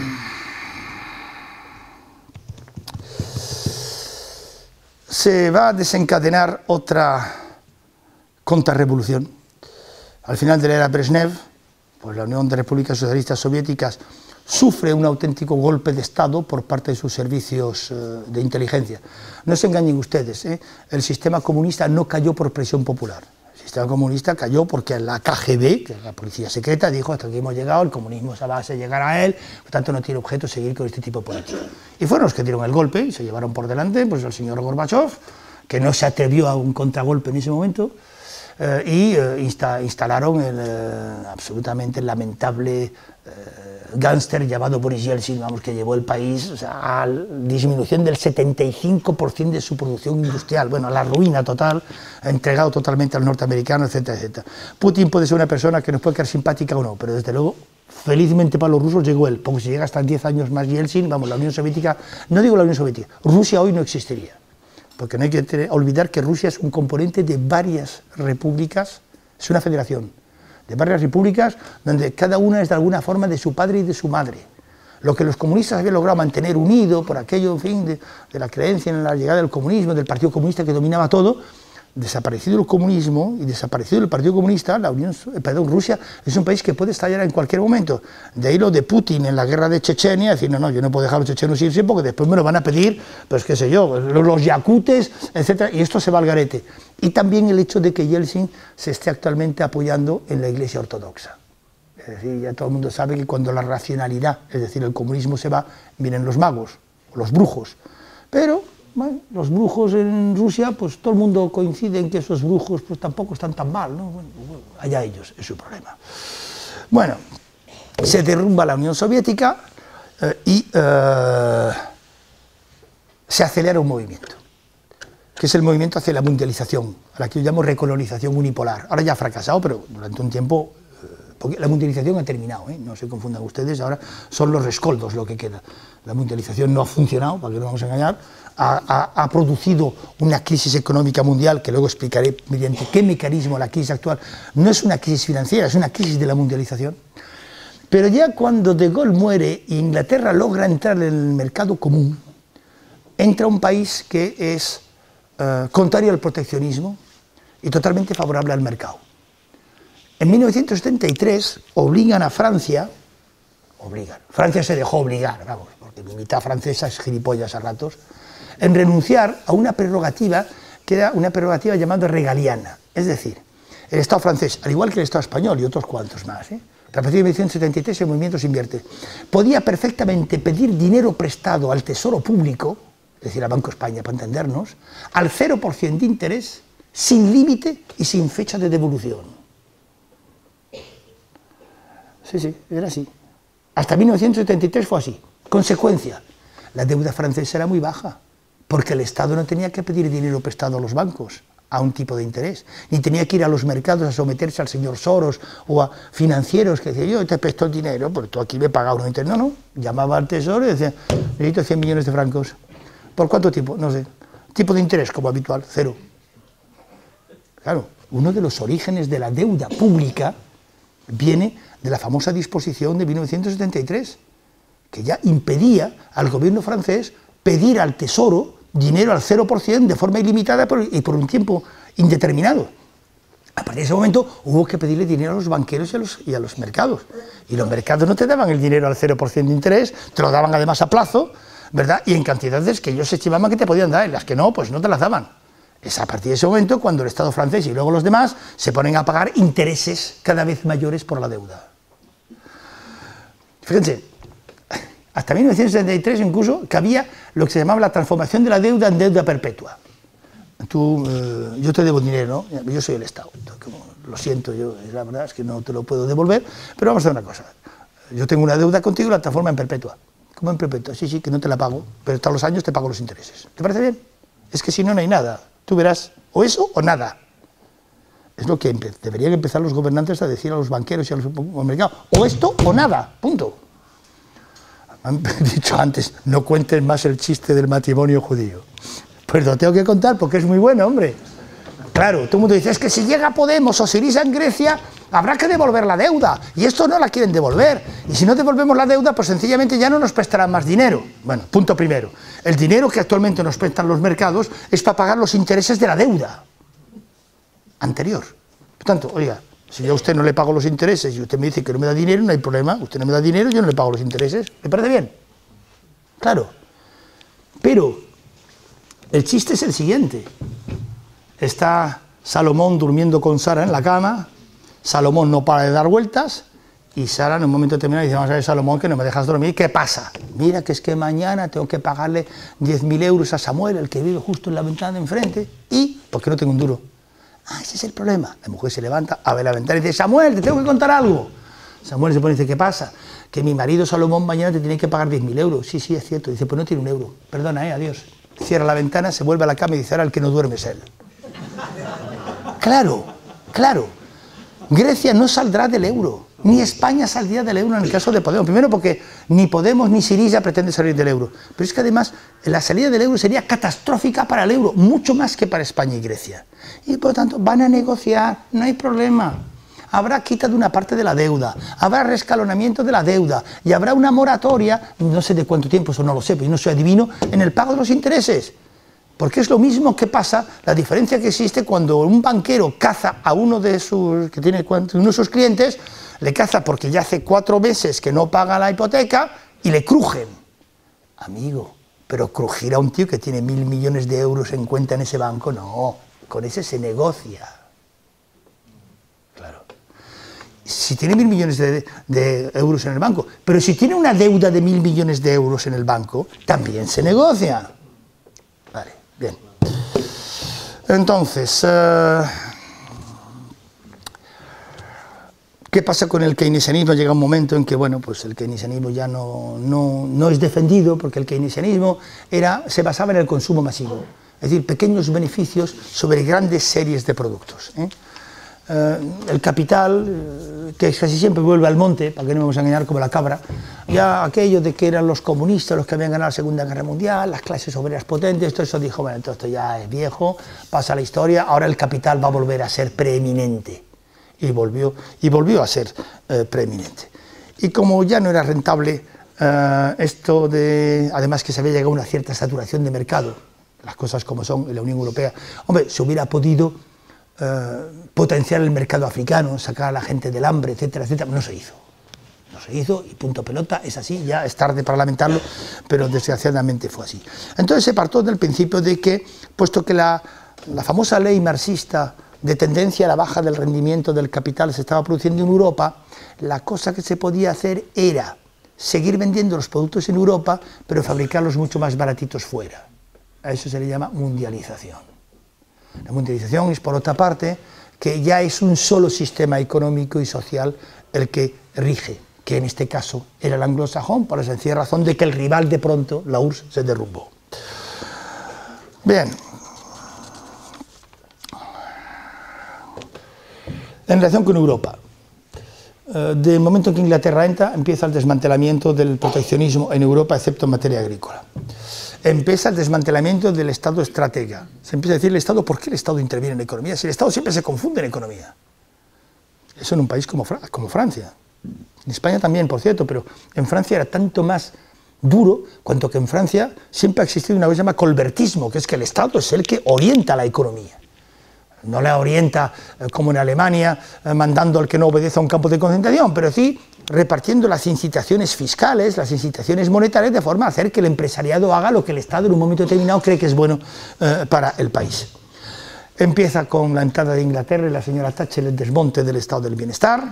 Se va a desencadenar otra contrarrevolución. Al final de la era Brezhnev, pues la Unión de Repúblicas Socialistas Soviéticas sufre un auténtico golpe de Estado por parte de sus servicios eh, de inteligencia. No se engañen ustedes, ¿eh? El sistema comunista no cayó por presión popular. El sistema comunista cayó porque la K G B, que es la policía secreta, dijo hasta aquí hemos llegado, el comunismo es a base de llegar a él, por tanto no tiene objeto seguir con este tipo de política. Y fueron los que dieron el golpe y se llevaron por delante pues, al señor Gorbachev, que no se atrevió a un contragolpe en ese momento, eh, y eh, insta, instalaron el eh, absolutamente lamentable eh, gángster llamado Boris Yeltsin, vamos, que llevó el país o sea, a la disminución del setenta y cinco por ciento de su producción industrial, bueno, a la ruina total, entregado totalmente a los norteamericanos, etcétera, etcétera. Putin puede ser una persona que nos puede quedar simpática o no, pero desde luego, felizmente para los rusos llegó él, porque si llega hasta diez años más Yeltsin, vamos, la Unión Soviética, no digo la Unión Soviética, Rusia hoy no existiría. porque no hay que tener, olvidar que Rusia es un componente de varias repúblicas, es una federación, de varias repúblicas donde cada una es de alguna forma de su padre y de su madre. Lo que los comunistas habían logrado mantener unido por aquello, en fin, de, de la creencia en la llegada del comunismo, del Partido Comunista que dominaba todo, desaparecido el comunismo y desaparecido el Partido Comunista, la Unión, perdón, Rusia es un país que puede estallar en cualquier momento. De ahí lo de Putin en la guerra de Chechenia, decir, no, no, yo no puedo dejar a los chechenos irse porque después me lo van a pedir, pues qué sé yo, los yakutes, etcétera, y esto se va al garete. Y también el hecho de que Yeltsin se esté actualmente apoyando en la Iglesia Ortodoxa. Es decir, ya todo el mundo sabe que cuando la racionalidad, es decir, el comunismo se va, vienen los magos, los brujos. Pero bueno, los brujos en Rusia, pues todo el mundo coincide en que esos brujos pues tampoco están tan mal, ¿no? Bueno, allá ellos, es su problema. Bueno, se derrumba la Unión Soviética eh, y eh, se acelera un movimiento, que es el movimiento hacia la mundialización, a la que yo llamo recolonización unipolar. Ahora ya ha fracasado, pero durante un tiempo, eh, porque la mundialización ha terminado, ¿eh? No se confundan ustedes, ahora son los rescoldos lo que queda. La mundialización no ha funcionado, para que no vamos a engañar, ha, ha, ha producido una crisis económica mundial, que luego explicaré mediante qué mecanismo la crisis actual no es una crisis financiera, es una crisis de la mundialización. Pero ya cuando De Gaulle muere e Inglaterra logra entrar en el mercado común, entra un país que es uh, contrario al proteccionismo y totalmente favorable al mercado. En mil novecientos setenta y tres obligan a Francia, obligan, Francia se dejó obligar, vamos, porque mi mitad francesa es gilipollas a ratos, en renunciar a una prerrogativa que era una prerrogativa llamada regaliana, es decir, el Estado francés, al igual que el Estado español y otros cuantos más, ¿eh? A partir de mil novecientos setenta y tres el movimiento se invierte, podía perfectamente pedir dinero prestado al Tesoro Público, es decir, al Banco de España, para entendernos, al cero por ciento de interés, sin límite y sin fecha de devolución. Sí, sí, era así. Hasta mil novecientos setenta y tres fue así. Consecuencia, la deuda francesa era muy baja, porque el Estado no tenía que pedir dinero prestado a los bancos a un tipo de interés, ni tenía que ir a los mercados a someterse al señor Soros o a financieros que decían, yo te presto el dinero, porque tú aquí me pagas unos intereses. No, no, llamaba al Tesoro y decía, necesito cien millones de francos. ¿Por cuánto tiempo? No sé. Tipo de interés, como habitual, cero. Claro, uno de los orígenes de la deuda pública viene de la famosa disposición de mil novecientos setenta y tres, que ya impedía al gobierno francés pedir al Tesoro dinero al cero por ciento de forma ilimitada y por un tiempo indeterminado. A partir de ese momento hubo que pedirle dinero a los banqueros y a los, y a los mercados. Y los mercados no te daban el dinero al cero por ciento de interés, te lo daban además a plazo, ¿verdad? Y en cantidades que ellos estimaban que te podían dar, y las que no, pues no te las daban. Es a partir de ese momento cuando el Estado francés y luego los demás se ponen a pagar intereses cada vez mayores por la deuda. Fíjense, hasta mil novecientos setenta y tres incluso que había lo que se llamaba la transformación de la deuda en deuda perpetua. Tú, eh, yo te debo dinero, ¿no? Yo soy el Estado, como, lo siento, yo, la verdad es que no te lo puedo devolver, pero vamos a hacer una cosa. Yo tengo una deuda contigo y la transforma en perpetua. ¿Cómo en perpetua? Sí, sí, que no te la pago, pero todos los años te pago los intereses. ¿Te parece bien? Es que si no, no hay nada. Tú verás, o eso o nada. Es lo que deberían empezar los gobernantes a decir a los banqueros y a los mercados. O esto o nada, punto. Han dicho antes, no cuentes más el chiste del matrimonio judío. Pues lo tengo que contar porque es muy bueno, hombre. Claro, todo el mundo dice, es que si llega Podemos o Syriza en Grecia, habrá que devolver la deuda. Y esto no la quieren devolver. Y si no devolvemos la deuda, pues sencillamente ya no nos prestarán más dinero. Bueno, punto primero. El dinero que actualmente nos prestan los mercados es para pagar los intereses de la deuda anterior. Por tanto, oiga, si yo a usted no le pago los intereses y usted me dice que no me da dinero, no hay problema. Usted no me da dinero, yo no le pago los intereses. ¿Le parece bien? Claro. Pero el chiste es el siguiente. Está Salomón durmiendo con Sara en la cama, Salomón no para de dar vueltas y Sara en un momento determinado dice, vamos a ver Salomón que no me dejas dormir, ¿qué pasa? Mira que es que mañana tengo que pagarle diez mil euros a Samuel, el que vive justo en la ventana de enfrente, y ¿por qué no tengo un duro? Ah, ese es el problema. La mujer se levanta, abre la ventana y dice, Samuel, te tengo que contar algo. Samuel se pone y dice, ¿qué pasa? Que mi marido Salomón mañana te tiene que pagar diez mil euros. Sí, sí, es cierto. Dice, pues no tiene un euro. Perdona, eh, adiós. Cierra la ventana, se vuelve a la cama y dice, ahora el que no duerme es él. Claro, claro. Grecia no saldrá del euro. Ni España saldría del euro en el caso de Podemos. Primero porque ni Podemos ni Syriza pretende salir del euro. Pero es que además la salida del euro sería catastrófica para el euro, mucho más que para España y Grecia. Y por lo tanto van a negociar, no hay problema. Habrá quita de una parte de la deuda, habrá rescalonamiento de la deuda y habrá una moratoria, no sé de cuánto tiempo, eso no lo sé, porque yo no soy adivino, en el pago de los intereses. Porque es lo mismo que pasa, la diferencia que existe cuando un banquero caza a uno de sus, que tiene uno de sus clientes, le caza porque ya hace cuatro meses que no paga la hipoteca y le crujen. Amigo, pero crujir a un tío que tiene mil millones de euros en cuenta en ese banco, no, con ese se negocia. Claro. Si tiene mil millones de, de euros en el banco, pero si tiene una deuda de mil millones de euros en el banco, también se negocia. Vale, bien. Entonces, uh, ¿qué pasa con el keynesianismo? Llega un momento en que, bueno, pues el keynesianismo ya no, no, no es defendido, porque el keynesianismo era, se basaba en el consumo masivo, es decir, pequeños beneficios sobre grandes series de productos, ¿eh? Uh, el capital, uh, que casi siempre vuelve al monte, para que no me vamos a engañar como la cabra, ya aquello de que eran los comunistas los que habían ganado la Segunda Guerra Mundial, las clases obreras potentes, todo eso dijo, bueno, entonces esto ya es viejo, pasa la historia, ahora el capital va a volver a ser preeminente. Y volvió, y volvió a ser uh, preeminente. Y como ya no era rentable uh, esto de, además que se había llegado a una cierta saturación de mercado, las cosas como son en la Unión Europea, hombre, se hubiera podido Uh, potenciar el mercado africano, sacar a la gente del hambre, etcétera, etcétera, no se hizo. No se hizo y punto pelota, es así, ya es tarde para lamentarlo, pero desgraciadamente fue así. Entonces se partió del principio de que, puesto que la, la famosa ley marxista de tendencia a la baja del rendimiento del capital se estaba produciendo en Europa, la cosa que se podía hacer era seguir vendiendo los productos en Europa, pero fabricarlos mucho más baratitos fuera. A eso se le llama mundialización. La mundialización es, por otra parte, que ya es un solo sistema económico y social el que rige, que en este caso era el anglosajón, por la sencilla razón de que el rival de pronto, la U R S S, se derrumbó. Bien. En relación con Europa, del momento en que Inglaterra entra, empieza el desmantelamiento del proteccionismo en Europa, excepto en materia agrícola. Empieza el desmantelamiento del Estado estratega. Se empieza a decir el Estado, ¿por qué el Estado interviene en la economía? Si el Estado siempre se confunde en economía. Eso en un país como, Fra como Francia. En España también, por cierto, pero en Francia era tanto más duro, cuanto que en Francia siempre ha existido una cosa que se llama colbertismo, que es que el Estado es el que orienta la economía. No la orienta eh, como en Alemania, eh, mandando al que no obedece a un campo de concentración, pero sí repartiendo las incitaciones fiscales, las incitaciones monetarias, de forma a hacer que el empresariado haga lo que el Estado en un momento determinado cree que es bueno eh, para el país. Empieza con la entrada de Inglaterra y la señora Thatcher el desmonte del Estado del Bienestar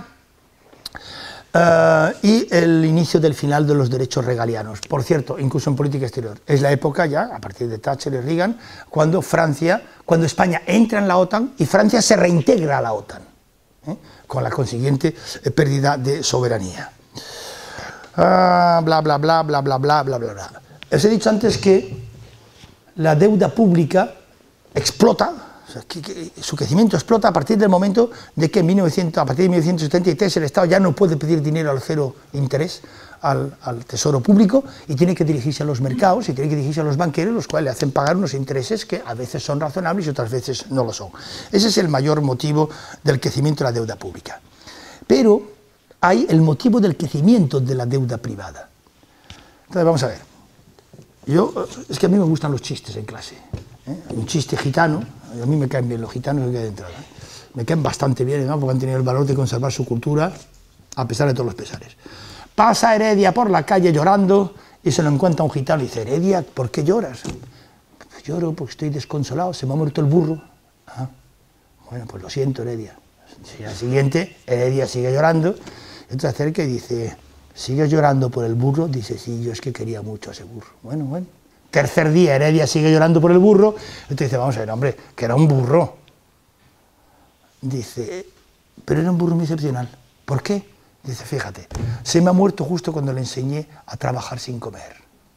eh, y el inicio del final de los derechos regalianos. Por cierto, incluso en política exterior. Es la época ya, a partir de Thatcher y Reagan, cuando Francia, cuando España entra en la OTAN y Francia se reintegra a la OTAN. ¿eh? Con la consiguiente eh, pérdida de soberanía. Ah, bla, bla, bla, bla, bla, bla, bla, bla, bla. Os he dicho antes que la deuda pública explota, o sea, que, que su crecimiento explota a partir del momento de que en mil novecientos, a partir de mil novecientos setenta y tres el Estado ya no puede pedir dinero al cero interés al, al tesoro público y tiene que dirigirse a los mercados y tiene que dirigirse a los banqueros, los cuales le hacen pagar unos intereses que a veces son razonables y otras veces no lo son. Ese es el mayor motivo del crecimiento de la deuda pública. Pero hay el motivo del crecimiento de la deuda privada. Entonces vamos a ver. Yo, es que a mí me gustan los chistes en clase. ¿eh? Un chiste gitano, a mí me caen bien los gitanos que hay de entrada. ¿eh? Me caen bastante bien, ¿no? Porque han tenido el valor de conservar su cultura a pesar de todos los pesares. Pasa Heredia por la calle llorando y se lo encuentra un gitano y dice, Heredia, ¿por qué lloras? Pues lloro porque estoy desconsolado, se me ha muerto el burro. Ah, bueno, pues lo siento, Heredia. Y al siguiente, Heredia sigue llorando, entonces acerca y dice, ¿sigues llorando por el burro? Dice, sí, yo es que quería mucho a ese burro. Bueno, bueno. Tercer día, Heredia sigue llorando por el burro, entonces dice, vamos a ver, hombre, que era un burro. Dice, pero era un burro muy excepcional. ¿Por qué? Dice, fíjate, se me ha muerto justo cuando le enseñé a trabajar sin comer.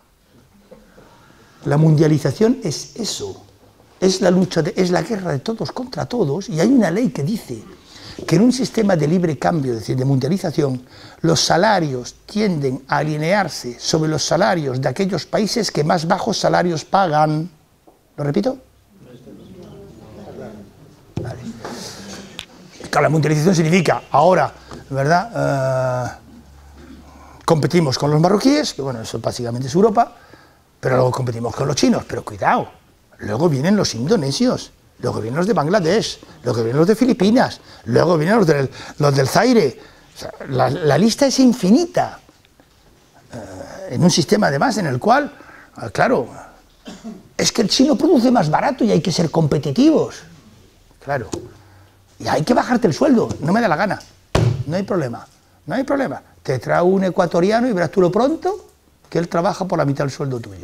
La mundialización es eso, es la lucha, de, es la guerra de todos contra todos, y hay una ley que dice que en un sistema de libre cambio, es decir, de mundialización, los salarios tienden a alinearse sobre los salarios de aquellos países que más bajos salarios pagan. ¿Lo repito? Vale. Claro, la mundialización significa, ahora, ¿verdad?, uh, competimos con los marroquíes, que bueno, eso básicamente es Europa, pero luego competimos con los chinos, pero cuidado, luego vienen los indonesios, luego vienen los de Bangladesh, luego vienen los de Filipinas, luego vienen los del, los del Zaire. O sea, la, la lista es infinita, uh, en un sistema además en el cual, uh, claro, es que el chino produce más barato y hay que ser competitivos, claro, y hay que bajarte el sueldo, no me da la gana, no hay problema, no hay problema, te trae un ecuatoriano y verás tú lo pronto que él trabaja por la mitad del sueldo tuyo.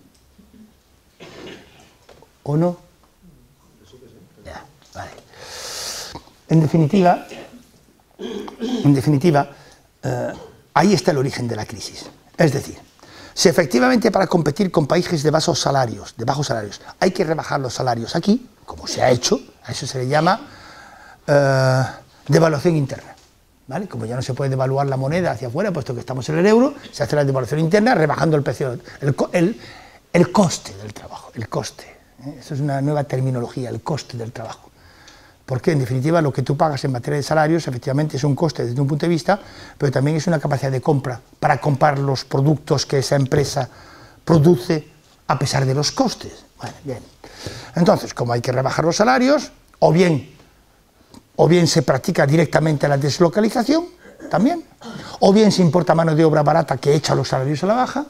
¿O no? Ya, vale. En definitiva, en definitiva, eh, ahí está el origen de la crisis. Es decir, si efectivamente para competir con países de bajos salarios, de bajos salarios, hay que rebajar los salarios aquí, como se ha hecho, a eso se le llama eh, devaluación interna. ¿Vale? Como ya no se puede devaluar la moneda hacia afuera, puesto que estamos en el euro, se hace la devaluación interna rebajando el precio, el, el, el coste del trabajo, el coste. ¿eh? Eso es una nueva terminología, el coste del trabajo. Porque en definitiva lo que tú pagas en materia de salarios efectivamente es un coste desde un punto de vista, pero también es una capacidad de compra para comprar los productos que esa empresa produce a pesar de los costes. Bueno, bien. Entonces, como hay que rebajar los salarios, o bien o bien se practica directamente la deslocalización, también, o bien se importa mano de obra barata que echa los salarios a la baja.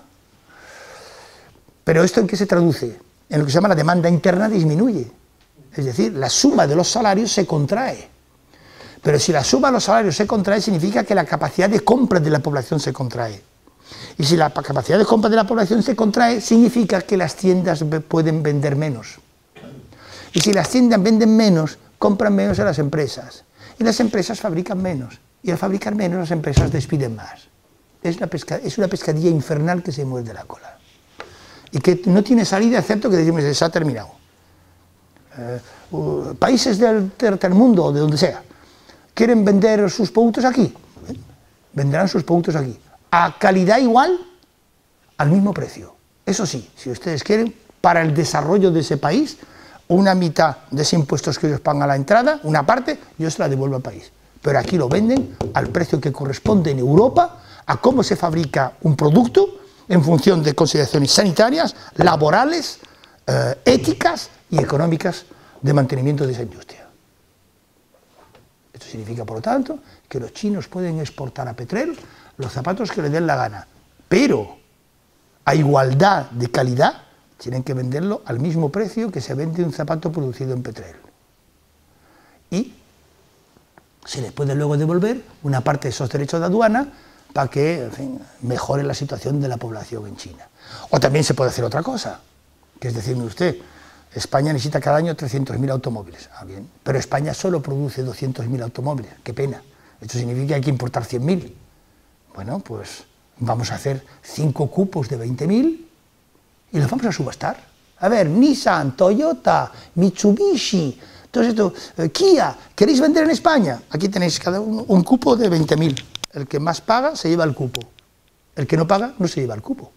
Pero ¿esto en qué se traduce? En lo que se llama la demanda interna disminuye, es decir, la suma de los salarios se contrae. Pero si la suma de los salarios se contrae, significa que la capacidad de compra de la población se contrae. Y si la capacidad de compra de la población se contrae, significa que las tiendas pueden vender menos. Y si las tiendas venden menos, compran menos a las empresas, y las empresas fabrican menos, y al fabricar menos las empresas despiden más. Es una, pesca, es una pescadilla infernal que se muerde la cola, y que no tiene salida, excepto que decimos, se ha terminado. Eh, uh, países del tercer mundo, o de donde sea, quieren vender sus productos aquí, venderán sus productos aquí, a calidad igual, al mismo precio. Eso sí, si ustedes quieren, para el desarrollo de ese país, una mitad de esos impuestos que ellos pagan a la entrada, una parte, yo se la devuelvo al país. Pero aquí lo venden al precio que corresponde en Europa a cómo se fabrica un producto en función de consideraciones sanitarias, laborales, eh, éticas y económicas de mantenimiento de esa industria. Esto significa, por lo tanto, que los chinos pueden exportar a Petrel los zapatos que les den la gana, pero a igualdad de calidad tienen que venderlo al mismo precio que se vende un zapato producido en Petrel. Y se les puede luego devolver una parte de esos derechos de aduana para que, en fin, mejore la situación de la población en China. O también se puede hacer otra cosa, que es decirme usted, España necesita cada año trescientos mil automóviles. Ah, bien, pero España solo produce doscientos mil automóviles, qué pena. Esto significa que hay que importar cien mil. Bueno, pues vamos a hacer cinco cupos de veinte mil y los vamos a subastar. A ver, Nissan, Toyota, Mitsubishi, todo esto, eh, Kia, ¿queréis vender en España? Aquí tenéis cada uno un cupo de veinte mil. El que más paga se lleva el cupo. El que no paga no se lleva el cupo.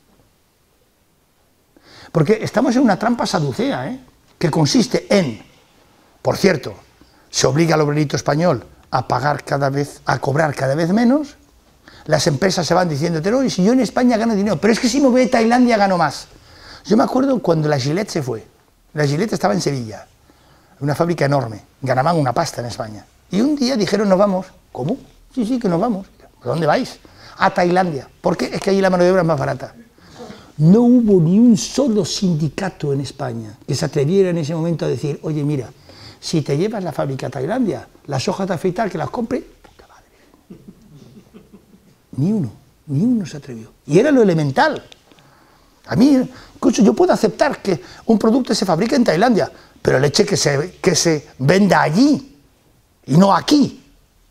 Porque estamos en una trampa saducea, ¿eh? Que consiste en, por cierto, se obliga al obrerillo español a pagar cada vez, a cobrar cada vez menos. Las empresas se van diciendo, no, y si yo en España gano dinero, pero es que si me voy a Tailandia gano más. Yo me acuerdo cuando la Gillette se fue. La Gillette estaba en Sevilla, una fábrica enorme, ganaban una pasta en España. Y un día dijeron, nos vamos. ¿Cómo? Sí, sí, que nos vamos. ¿A dónde vais? A Tailandia. ¿Por qué? Es que allí la mano de obra es más barata. No hubo ni un solo sindicato en España que se atreviera en ese momento a decir, oye, mira, si te llevas la fábrica a Tailandia, las hojas de afeitar que las compre, puta madre. Ni uno, ni uno se atrevió. Y era lo elemental. A mí, escucho, yo puedo aceptar que un producto se fabrique en Tailandia, pero el hecho que se, que se venda allí y no aquí.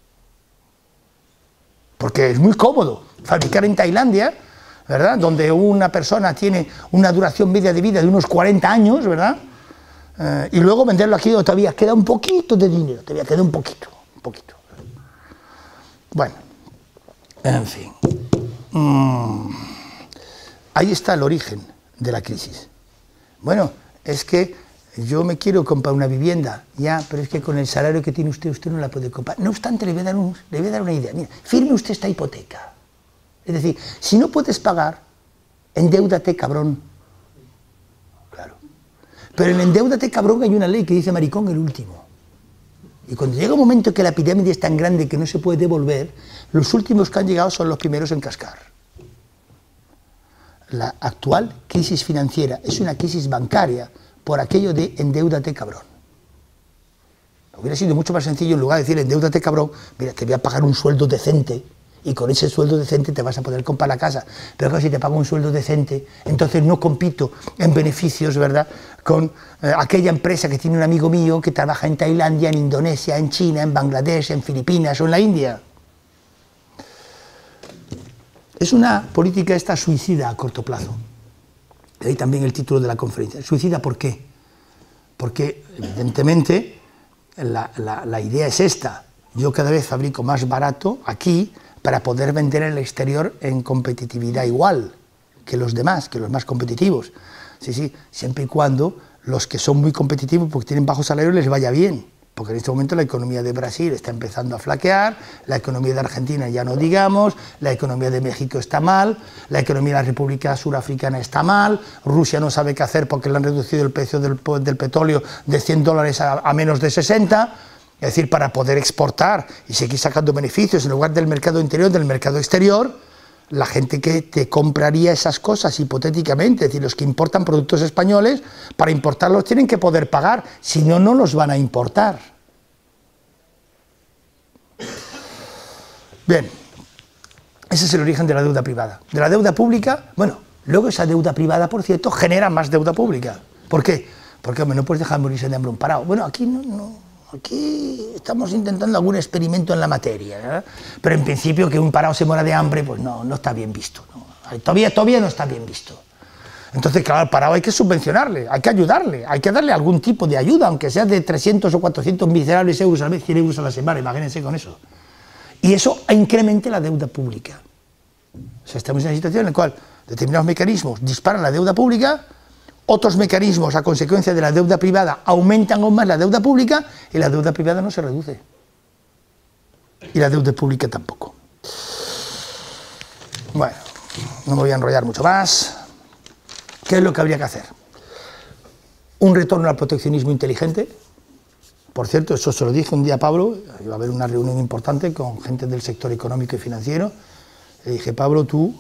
Porque es muy cómodo fabricar en Tailandia, ¿verdad? Donde una persona tiene una duración media de vida de unos cuarenta años, ¿verdad? Eh, y luego venderlo aquí todavía queda un poquito de dinero, todavía queda un poquito. un poquito. Bueno, en fin. Mm, ahí está el origen de la crisis. Bueno, es que yo me quiero comprar una vivienda, ya, pero es que con el salario que tiene usted, usted no la puede comprar. No obstante, le voy a dar, un, le voy a dar una idea. Mira, firme usted esta hipoteca. Es decir, si no puedes pagar, endeúdate, cabrón. Claro. Pero en endeúdate, cabrón, hay una ley que dice maricón el último. Y cuando llega un momento que la pirámide es tan grande que no se puede devolver, los últimos que han llegado son los primeros en cascar. La actual crisis financiera es una crisis bancaria por aquello de endeúdate, cabrón. Hubiera sido mucho más sencillo, en lugar de decir endeúdate, cabrón, mira, te voy a pagar un sueldo decente y con ese sueldo decente te vas a poder comprar la casa. Pero claro, si te pago un sueldo decente, entonces no compito en beneficios, ¿verdad?, con eh, aquella empresa que tiene un amigo mío que trabaja en Tailandia, en Indonesia, en China, en Bangladesh, en Filipinas o en la India. Es una política esta suicida a corto plazo. De ahí también el título de la conferencia. ¿Suicida por qué? Porque, evidentemente, la, la, la idea es esta. Yo cada vez fabrico más barato aquí para poder vender en el exterior en competitividad igual que los demás, que los más competitivos. Sí, sí, siempre y cuando los que son muy competitivos porque tienen bajo salario les vaya bien. Porque en este momento la economía de Brasil está empezando a flaquear, la economía de Argentina ya no digamos, la economía de México está mal, la economía de la República Surafricana está mal, Rusia no sabe qué hacer porque le han reducido el precio del, del petróleo de cien dólares a, a menos de sesenta, es decir, para poder exportar y seguir sacando beneficios en lugar del mercado interior, del mercado exterior, la gente que te compraría esas cosas hipotéticamente, es decir, los que importan productos españoles, para importarlos tienen que poder pagar, si no, no los van a importar. Bien, ese es el origen de la deuda privada. De la deuda pública, bueno, luego esa deuda privada, por cierto, genera más deuda pública. ¿Por qué? Porque, hombre, no puedes dejar morirse de hambre un parado. Bueno, aquí no... no Aquí estamos intentando algún experimento en la materia, ¿verdad? Pero en principio que un parado se muera de hambre, pues no, no está bien visto, ¿no? Todavía, todavía no está bien visto. Entonces, claro, al parado hay que subvencionarle, hay que ayudarle, hay que darle algún tipo de ayuda, aunque sea de trescientos o cuatrocientos miserables euros al mes, cien euros a la semana, imagínense con eso. Y eso incrementa la deuda pública. O sea, estamos en una situación en la cual determinados mecanismos disparan la deuda pública, otros mecanismos a consecuencia de la deuda privada aumentan aún más la deuda pública y la deuda privada no se reduce. Y la deuda pública tampoco. Bueno, no me voy a enrollar mucho más. ¿Qué es lo que habría que hacer? Un retorno al proteccionismo inteligente. Por cierto, eso se lo dije un día a Pablo, iba a haber una reunión importante con gente del sector económico y financiero. Le dije, Pablo, tú,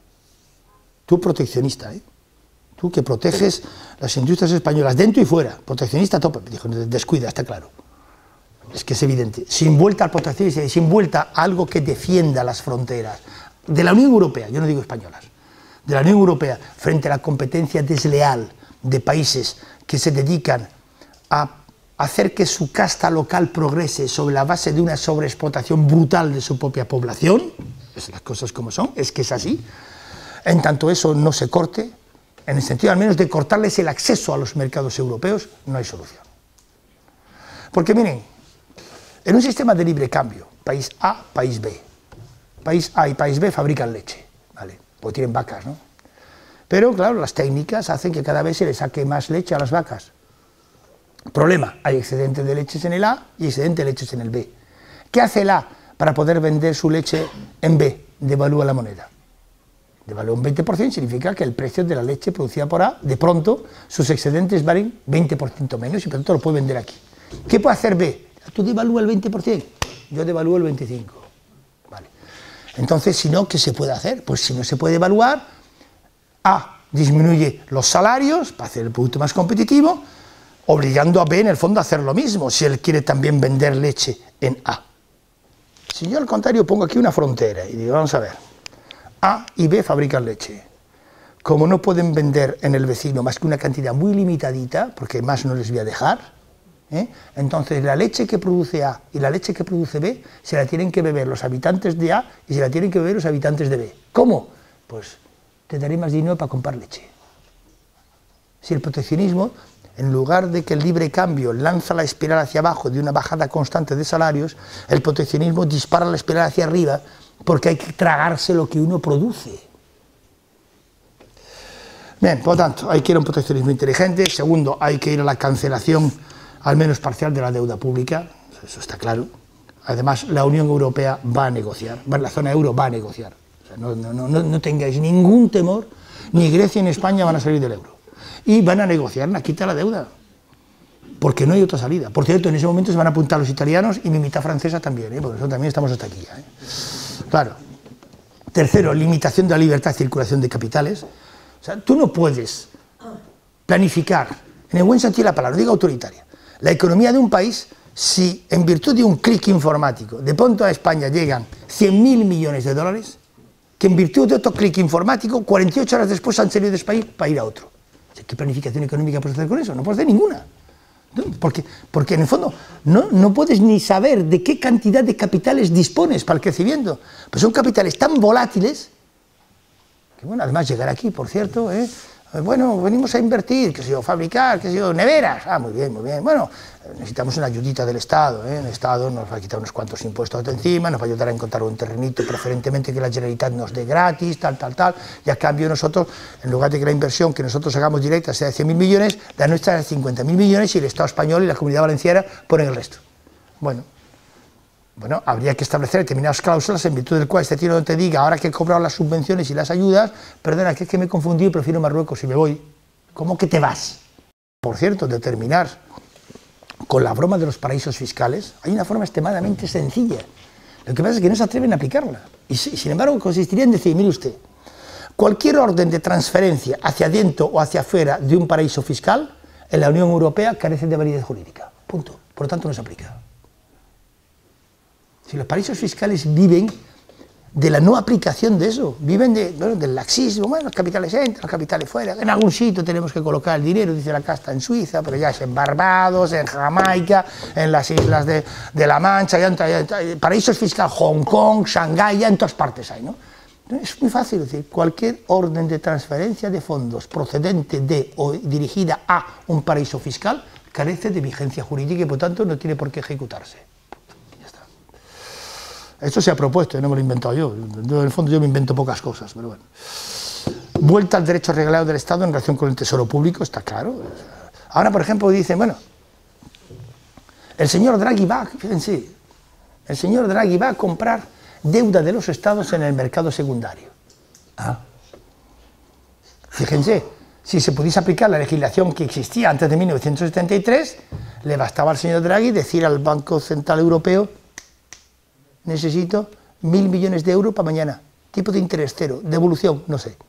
tú proteccionista, ¿eh? Tú que proteges las industrias españolas dentro y fuera, proteccionista a tope. Me dijo, descuida, está claro. Es que es evidente. Sin vuelta al proteccionismo, sin vuelta a algo que defienda las fronteras de la Unión Europea, yo no digo españolas, de la Unión Europea, frente a la competencia desleal de países que se dedican a hacer que su casta local progrese sobre la base de una sobreexplotación brutal de su propia población, es las cosas como son, es que es así. En tanto eso no se corte, en el sentido al menos de cortarles el acceso a los mercados europeos, no hay solución. Porque miren, en un sistema de libre cambio, país A, país B, país A y país B fabrican leche, ¿vale? Porque tienen vacas, ¿no? Pero claro, las técnicas hacen que cada vez se le saque más leche a las vacas. Problema, hay excedente de leches en el A y excedente de leches en el B. ¿Qué hace el A para poder vender su leche en B? Devalúa la moneda. Devalúa un veinte por ciento, significa que el precio de la leche producida por A, de pronto, sus excedentes valen veinte por ciento menos y por tanto lo puede vender aquí. ¿Qué puede hacer B? Tú devalúa el veinte por ciento, yo devalúo el veinticinco por ciento. Vale. Entonces, si no, ¿qué se puede hacer? Pues si no se puede devaluar, A disminuye los salarios para hacer el producto más competitivo, obligando a B en el fondo a hacer lo mismo, si él quiere también vender leche en A. Si yo al contrario pongo aquí una frontera y digo, vamos a ver, A y B fabrican leche. Como no pueden vender en el vecino más que una cantidad muy limitadita, porque más no les voy a dejar, ¿eh? Entonces la leche que produce A y la leche que produce B se la tienen que beber los habitantes de A y se la tienen que beber los habitantes de B. ¿Cómo? Pues te daré más dinero para comprar leche. Si el proteccionismo en lugar de que el libre cambio lanza la espiral hacia abajo de una bajada constante de salarios, el proteccionismo dispara la espiral hacia arriba porque hay que tragarse lo que uno produce. Bien, por lo tanto, hay que ir a un proteccionismo inteligente. Segundo, hay que ir a la cancelación, al menos parcial, de la deuda pública. Eso está claro. Además, la Unión Europea va a negociar, la zona euro va a negociar. O sea, no, no, no, no tengáis ningún temor, ni Grecia ni España van a salir del euro. Y van a negociar la quita de la deuda, porque no hay otra salida. Por cierto, en ese momento se van a apuntar los italianos y mi mitad francesa también, ¿eh? Porque nosotros también estamos hasta aquí. ¿eh? Claro. Tercero, limitación de la libertad de circulación de capitales. O sea, tú no puedes planificar, en el buen sentido de la palabra, digo autoritaria, la economía de un país si en virtud de un clic informático de pronto a España llegan cien mil millones de dólares, que en virtud de otro clic informático, cuarenta y ocho horas después han salido de España para ir a otro. ¿Qué planificación económica puedes hacer con eso? No puedes hacer ninguna. Porque, porque en el fondo no, no puedes ni saber de qué cantidad de capitales dispones para el crecimiento. Pues son capitales tan volátiles que, bueno, además llegar aquí, por cierto, ¿eh? Bueno, venimos a invertir, que sé yo, fabricar, que sé yo, neveras. Ah, muy bien, muy bien. Bueno, necesitamos una ayudita del Estado, ¿eh? El Estado nos va a quitar unos cuantos impuestos de encima, nos va a ayudar a encontrar un terrenito, preferentemente que la Generalitat nos dé gratis, tal, tal, tal, y a cambio nosotros, en lugar de que la inversión que nosotros hagamos directa sea de cien mil millones, la nuestra es de cincuenta mil millones y el Estado español y la Comunidad Valenciana ponen el resto. Bueno, bueno, habría que establecer determinadas cláusulas en virtud del cual este tío no te diga, ahora que he cobrado las subvenciones y las ayudas, perdona, que es que me he confundido y prefiero Marruecos y me voy. ¿Cómo que te vas? Por cierto, de terminar con la broma de los paraísos fiscales, hay una forma extremadamente sencilla. Lo que pasa es que no se atreven a aplicarla. Y sin embargo consistiría en decir, mire usted, cualquier orden de transferencia hacia adentro o hacia afuera de un paraíso fiscal, en la Unión Europea carece de validez jurídica. Punto. Por lo tanto no se aplica. Si los paraísos fiscales viven de la no aplicación de eso, viven de, bueno, del laxismo, bueno, los capitales entran, los capitales fuera, en algún sitio tenemos que colocar el dinero, dice la casta en Suiza, pero ya es en Barbados, en Jamaica, en las islas de, de La Mancha, ya, ya, ya, paraísos fiscales, Hong Kong, Shanghái, ya en todas partes hay, ¿no? Es muy fácil decir, cualquier orden de transferencia de fondos procedente de o dirigida a un paraíso fiscal carece de vigencia jurídica y por tanto no tiene por qué ejecutarse. Esto se ha propuesto, y no me lo he inventado yo. En el fondo yo me invento pocas cosas, pero bueno. Vuelta al derecho reglado del Estado en relación con el tesoro público, está claro. Ahora, por ejemplo, dicen, bueno, el señor Draghi va, fíjense, el señor Draghi va a comprar deuda de los Estados en el mercado secundario. Ah. Fíjense, si se pudiese aplicar la legislación que existía antes de mil novecientos setenta y tres, le bastaba al señor Draghi decir al Banco Central Europeo, necesito mil millones de euros para mañana, tipo de interés cero, devolución, no sé.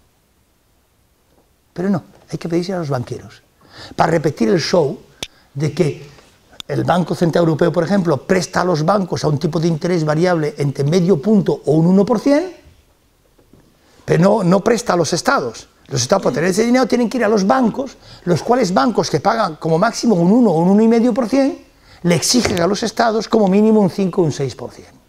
Pero no, hay que pedirse a los banqueros. Para repetir el show de que el Banco Central Europeo, por ejemplo, presta a los bancos a un tipo de interés variable entre medio punto o un uno por ciento, pero no, no presta a los estados. Los estados, para tener ese dinero, tienen que ir a los bancos, los cuales bancos que pagan como máximo un uno o un uno coma cinco por ciento, le exigen a los estados como mínimo un cinco o un seis por ciento.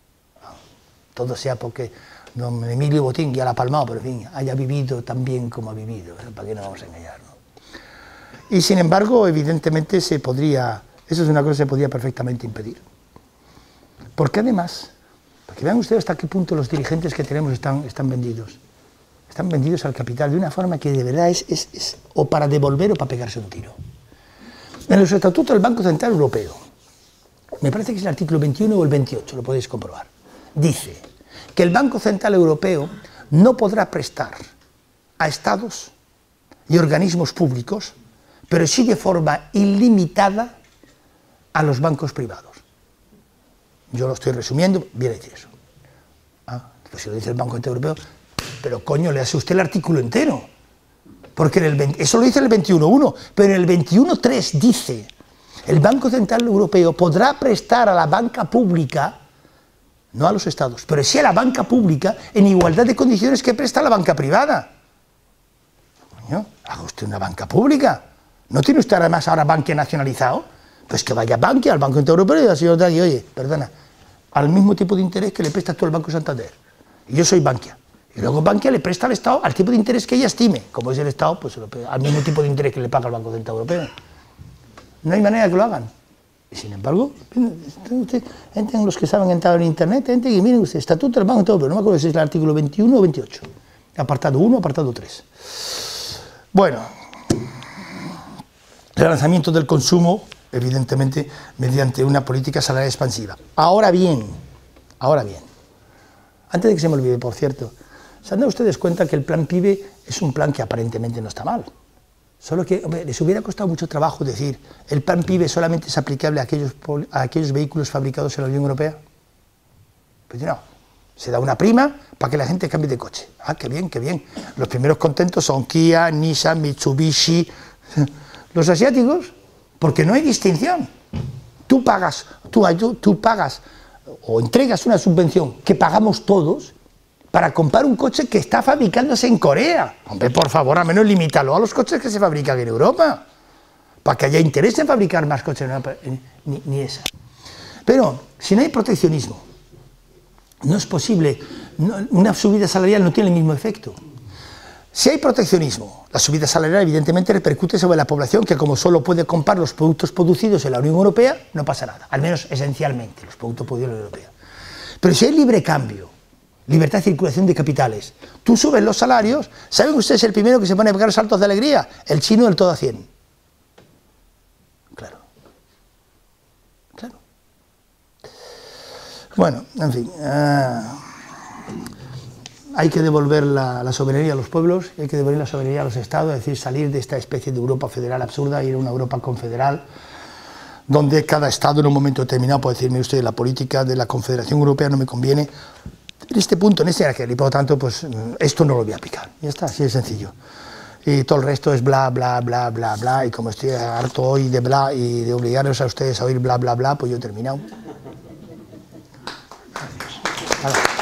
Todo sea porque don Emilio Botín ya la ha palmado, pero en fin, haya vivido tan bien como ha vivido, ¿eh? ¿Para qué nos vamos a engañar? ¿no? Y sin embargo, evidentemente, se podría, eso es una cosa que se podría perfectamente impedir. Porque además, para que vean ustedes hasta qué punto los dirigentes que tenemos están, están vendidos, están vendidos al capital de una forma que de verdad es, es, es o para devolver o para pegarse un tiro. En los estatutos del Banco Central Europeo, me parece que es el artículo veintiuno o el veintiocho, lo podéis comprobar, dice que el Banco Central Europeo no podrá prestar a estados y organismos públicos, pero sí de forma ilimitada a los bancos privados. Yo lo estoy resumiendo, viene a decir eso. Ah, pues si lo dice el Banco Central Europeo, pero coño, le hace usted el artículo entero, porque en el veinte, eso lo dice el veintiuno punto uno, pero en el veintiuno punto tres dice, el Banco Central Europeo podrá prestar a la banca pública, no a los estados, pero sí a la banca pública en igualdad de condiciones que presta la banca privada. Coño, haga usted una banca pública. ¿No tiene usted además ahora Bankia nacionalizado? Pues que vaya Bankia al Banco Central Europeo y diga, señor Draghi, oye, perdona, al mismo tipo de interés que le prestas tú al Banco Santander. Y yo soy Bankia. Y luego Bankia le presta al Estado al tipo de interés que ella estime. Como es el Estado, pues al mismo tipo de interés que le paga el Banco Central Europeo. No hay manera de que lo hagan. Y sin embargo, usted, entren los que saben entrar en Internet, entren y miren usted, Estatuto del Banco y todo, pero no me acuerdo si es el artículo veintiuno o veintiocho. Apartado uno, apartado tres. Bueno, el lanzamiento del consumo, evidentemente, mediante una política salarial expansiva. Ahora bien, ahora bien, antes de que se me olvide, por cierto, ¿se han dado ustedes cuenta que el plan PIBE es un plan que aparentemente no está mal? Solo que, hombre, les hubiera costado mucho trabajo decir, el plan PIBE solamente es aplicable a aquellos, a aquellos vehículos fabricados en la Unión Europea. Pues no, se da una prima para que la gente cambie de coche. Ah, qué bien, qué bien. Los primeros contentos son Kia, Nissan, Mitsubishi. Los asiáticos, porque no hay distinción. Tú pagas, tú, tú pagas o entregas una subvención que pagamos todos para comprar un coche que está fabricándose en Corea. Hombre, por favor, al menos limítalo a los coches que se fabrican en Europa, para que haya interés en fabricar más coches en Europa, ni, ni esa. Pero, si no hay proteccionismo, no es posible, no, una subida salarial no tiene el mismo efecto. Si hay proteccionismo, la subida salarial evidentemente repercute sobre la población que como solo puede comprar los productos producidos en la Unión Europea, no pasa nada, al menos esencialmente, los productos producidos en la Unión Europea. Pero si hay libre cambio, libertad de circulación de capitales, tú subes los salarios, ¿saben ustedes el primero que se pone a pegar saltos de alegría? El chino del todo a cien. Claro. Claro. Bueno, en fin. Uh, hay que devolver la, la soberanía a los pueblos, hay que devolver la soberanía a los estados, es decir, salir de esta especie de Europa federal absurda y ir a una Europa confederal, donde cada estado en un momento determinado puede decirme usted, la política de la Confederación Europea no me conviene. En este punto, en este aquel, y por lo tanto, pues esto no lo voy a aplicar. Ya está, así de sencillo. Y todo el resto es bla, bla, bla, bla, bla, y como estoy harto hoy de bla y de obligaros a ustedes a oír bla, bla, bla, pues yo he terminado. Adiós.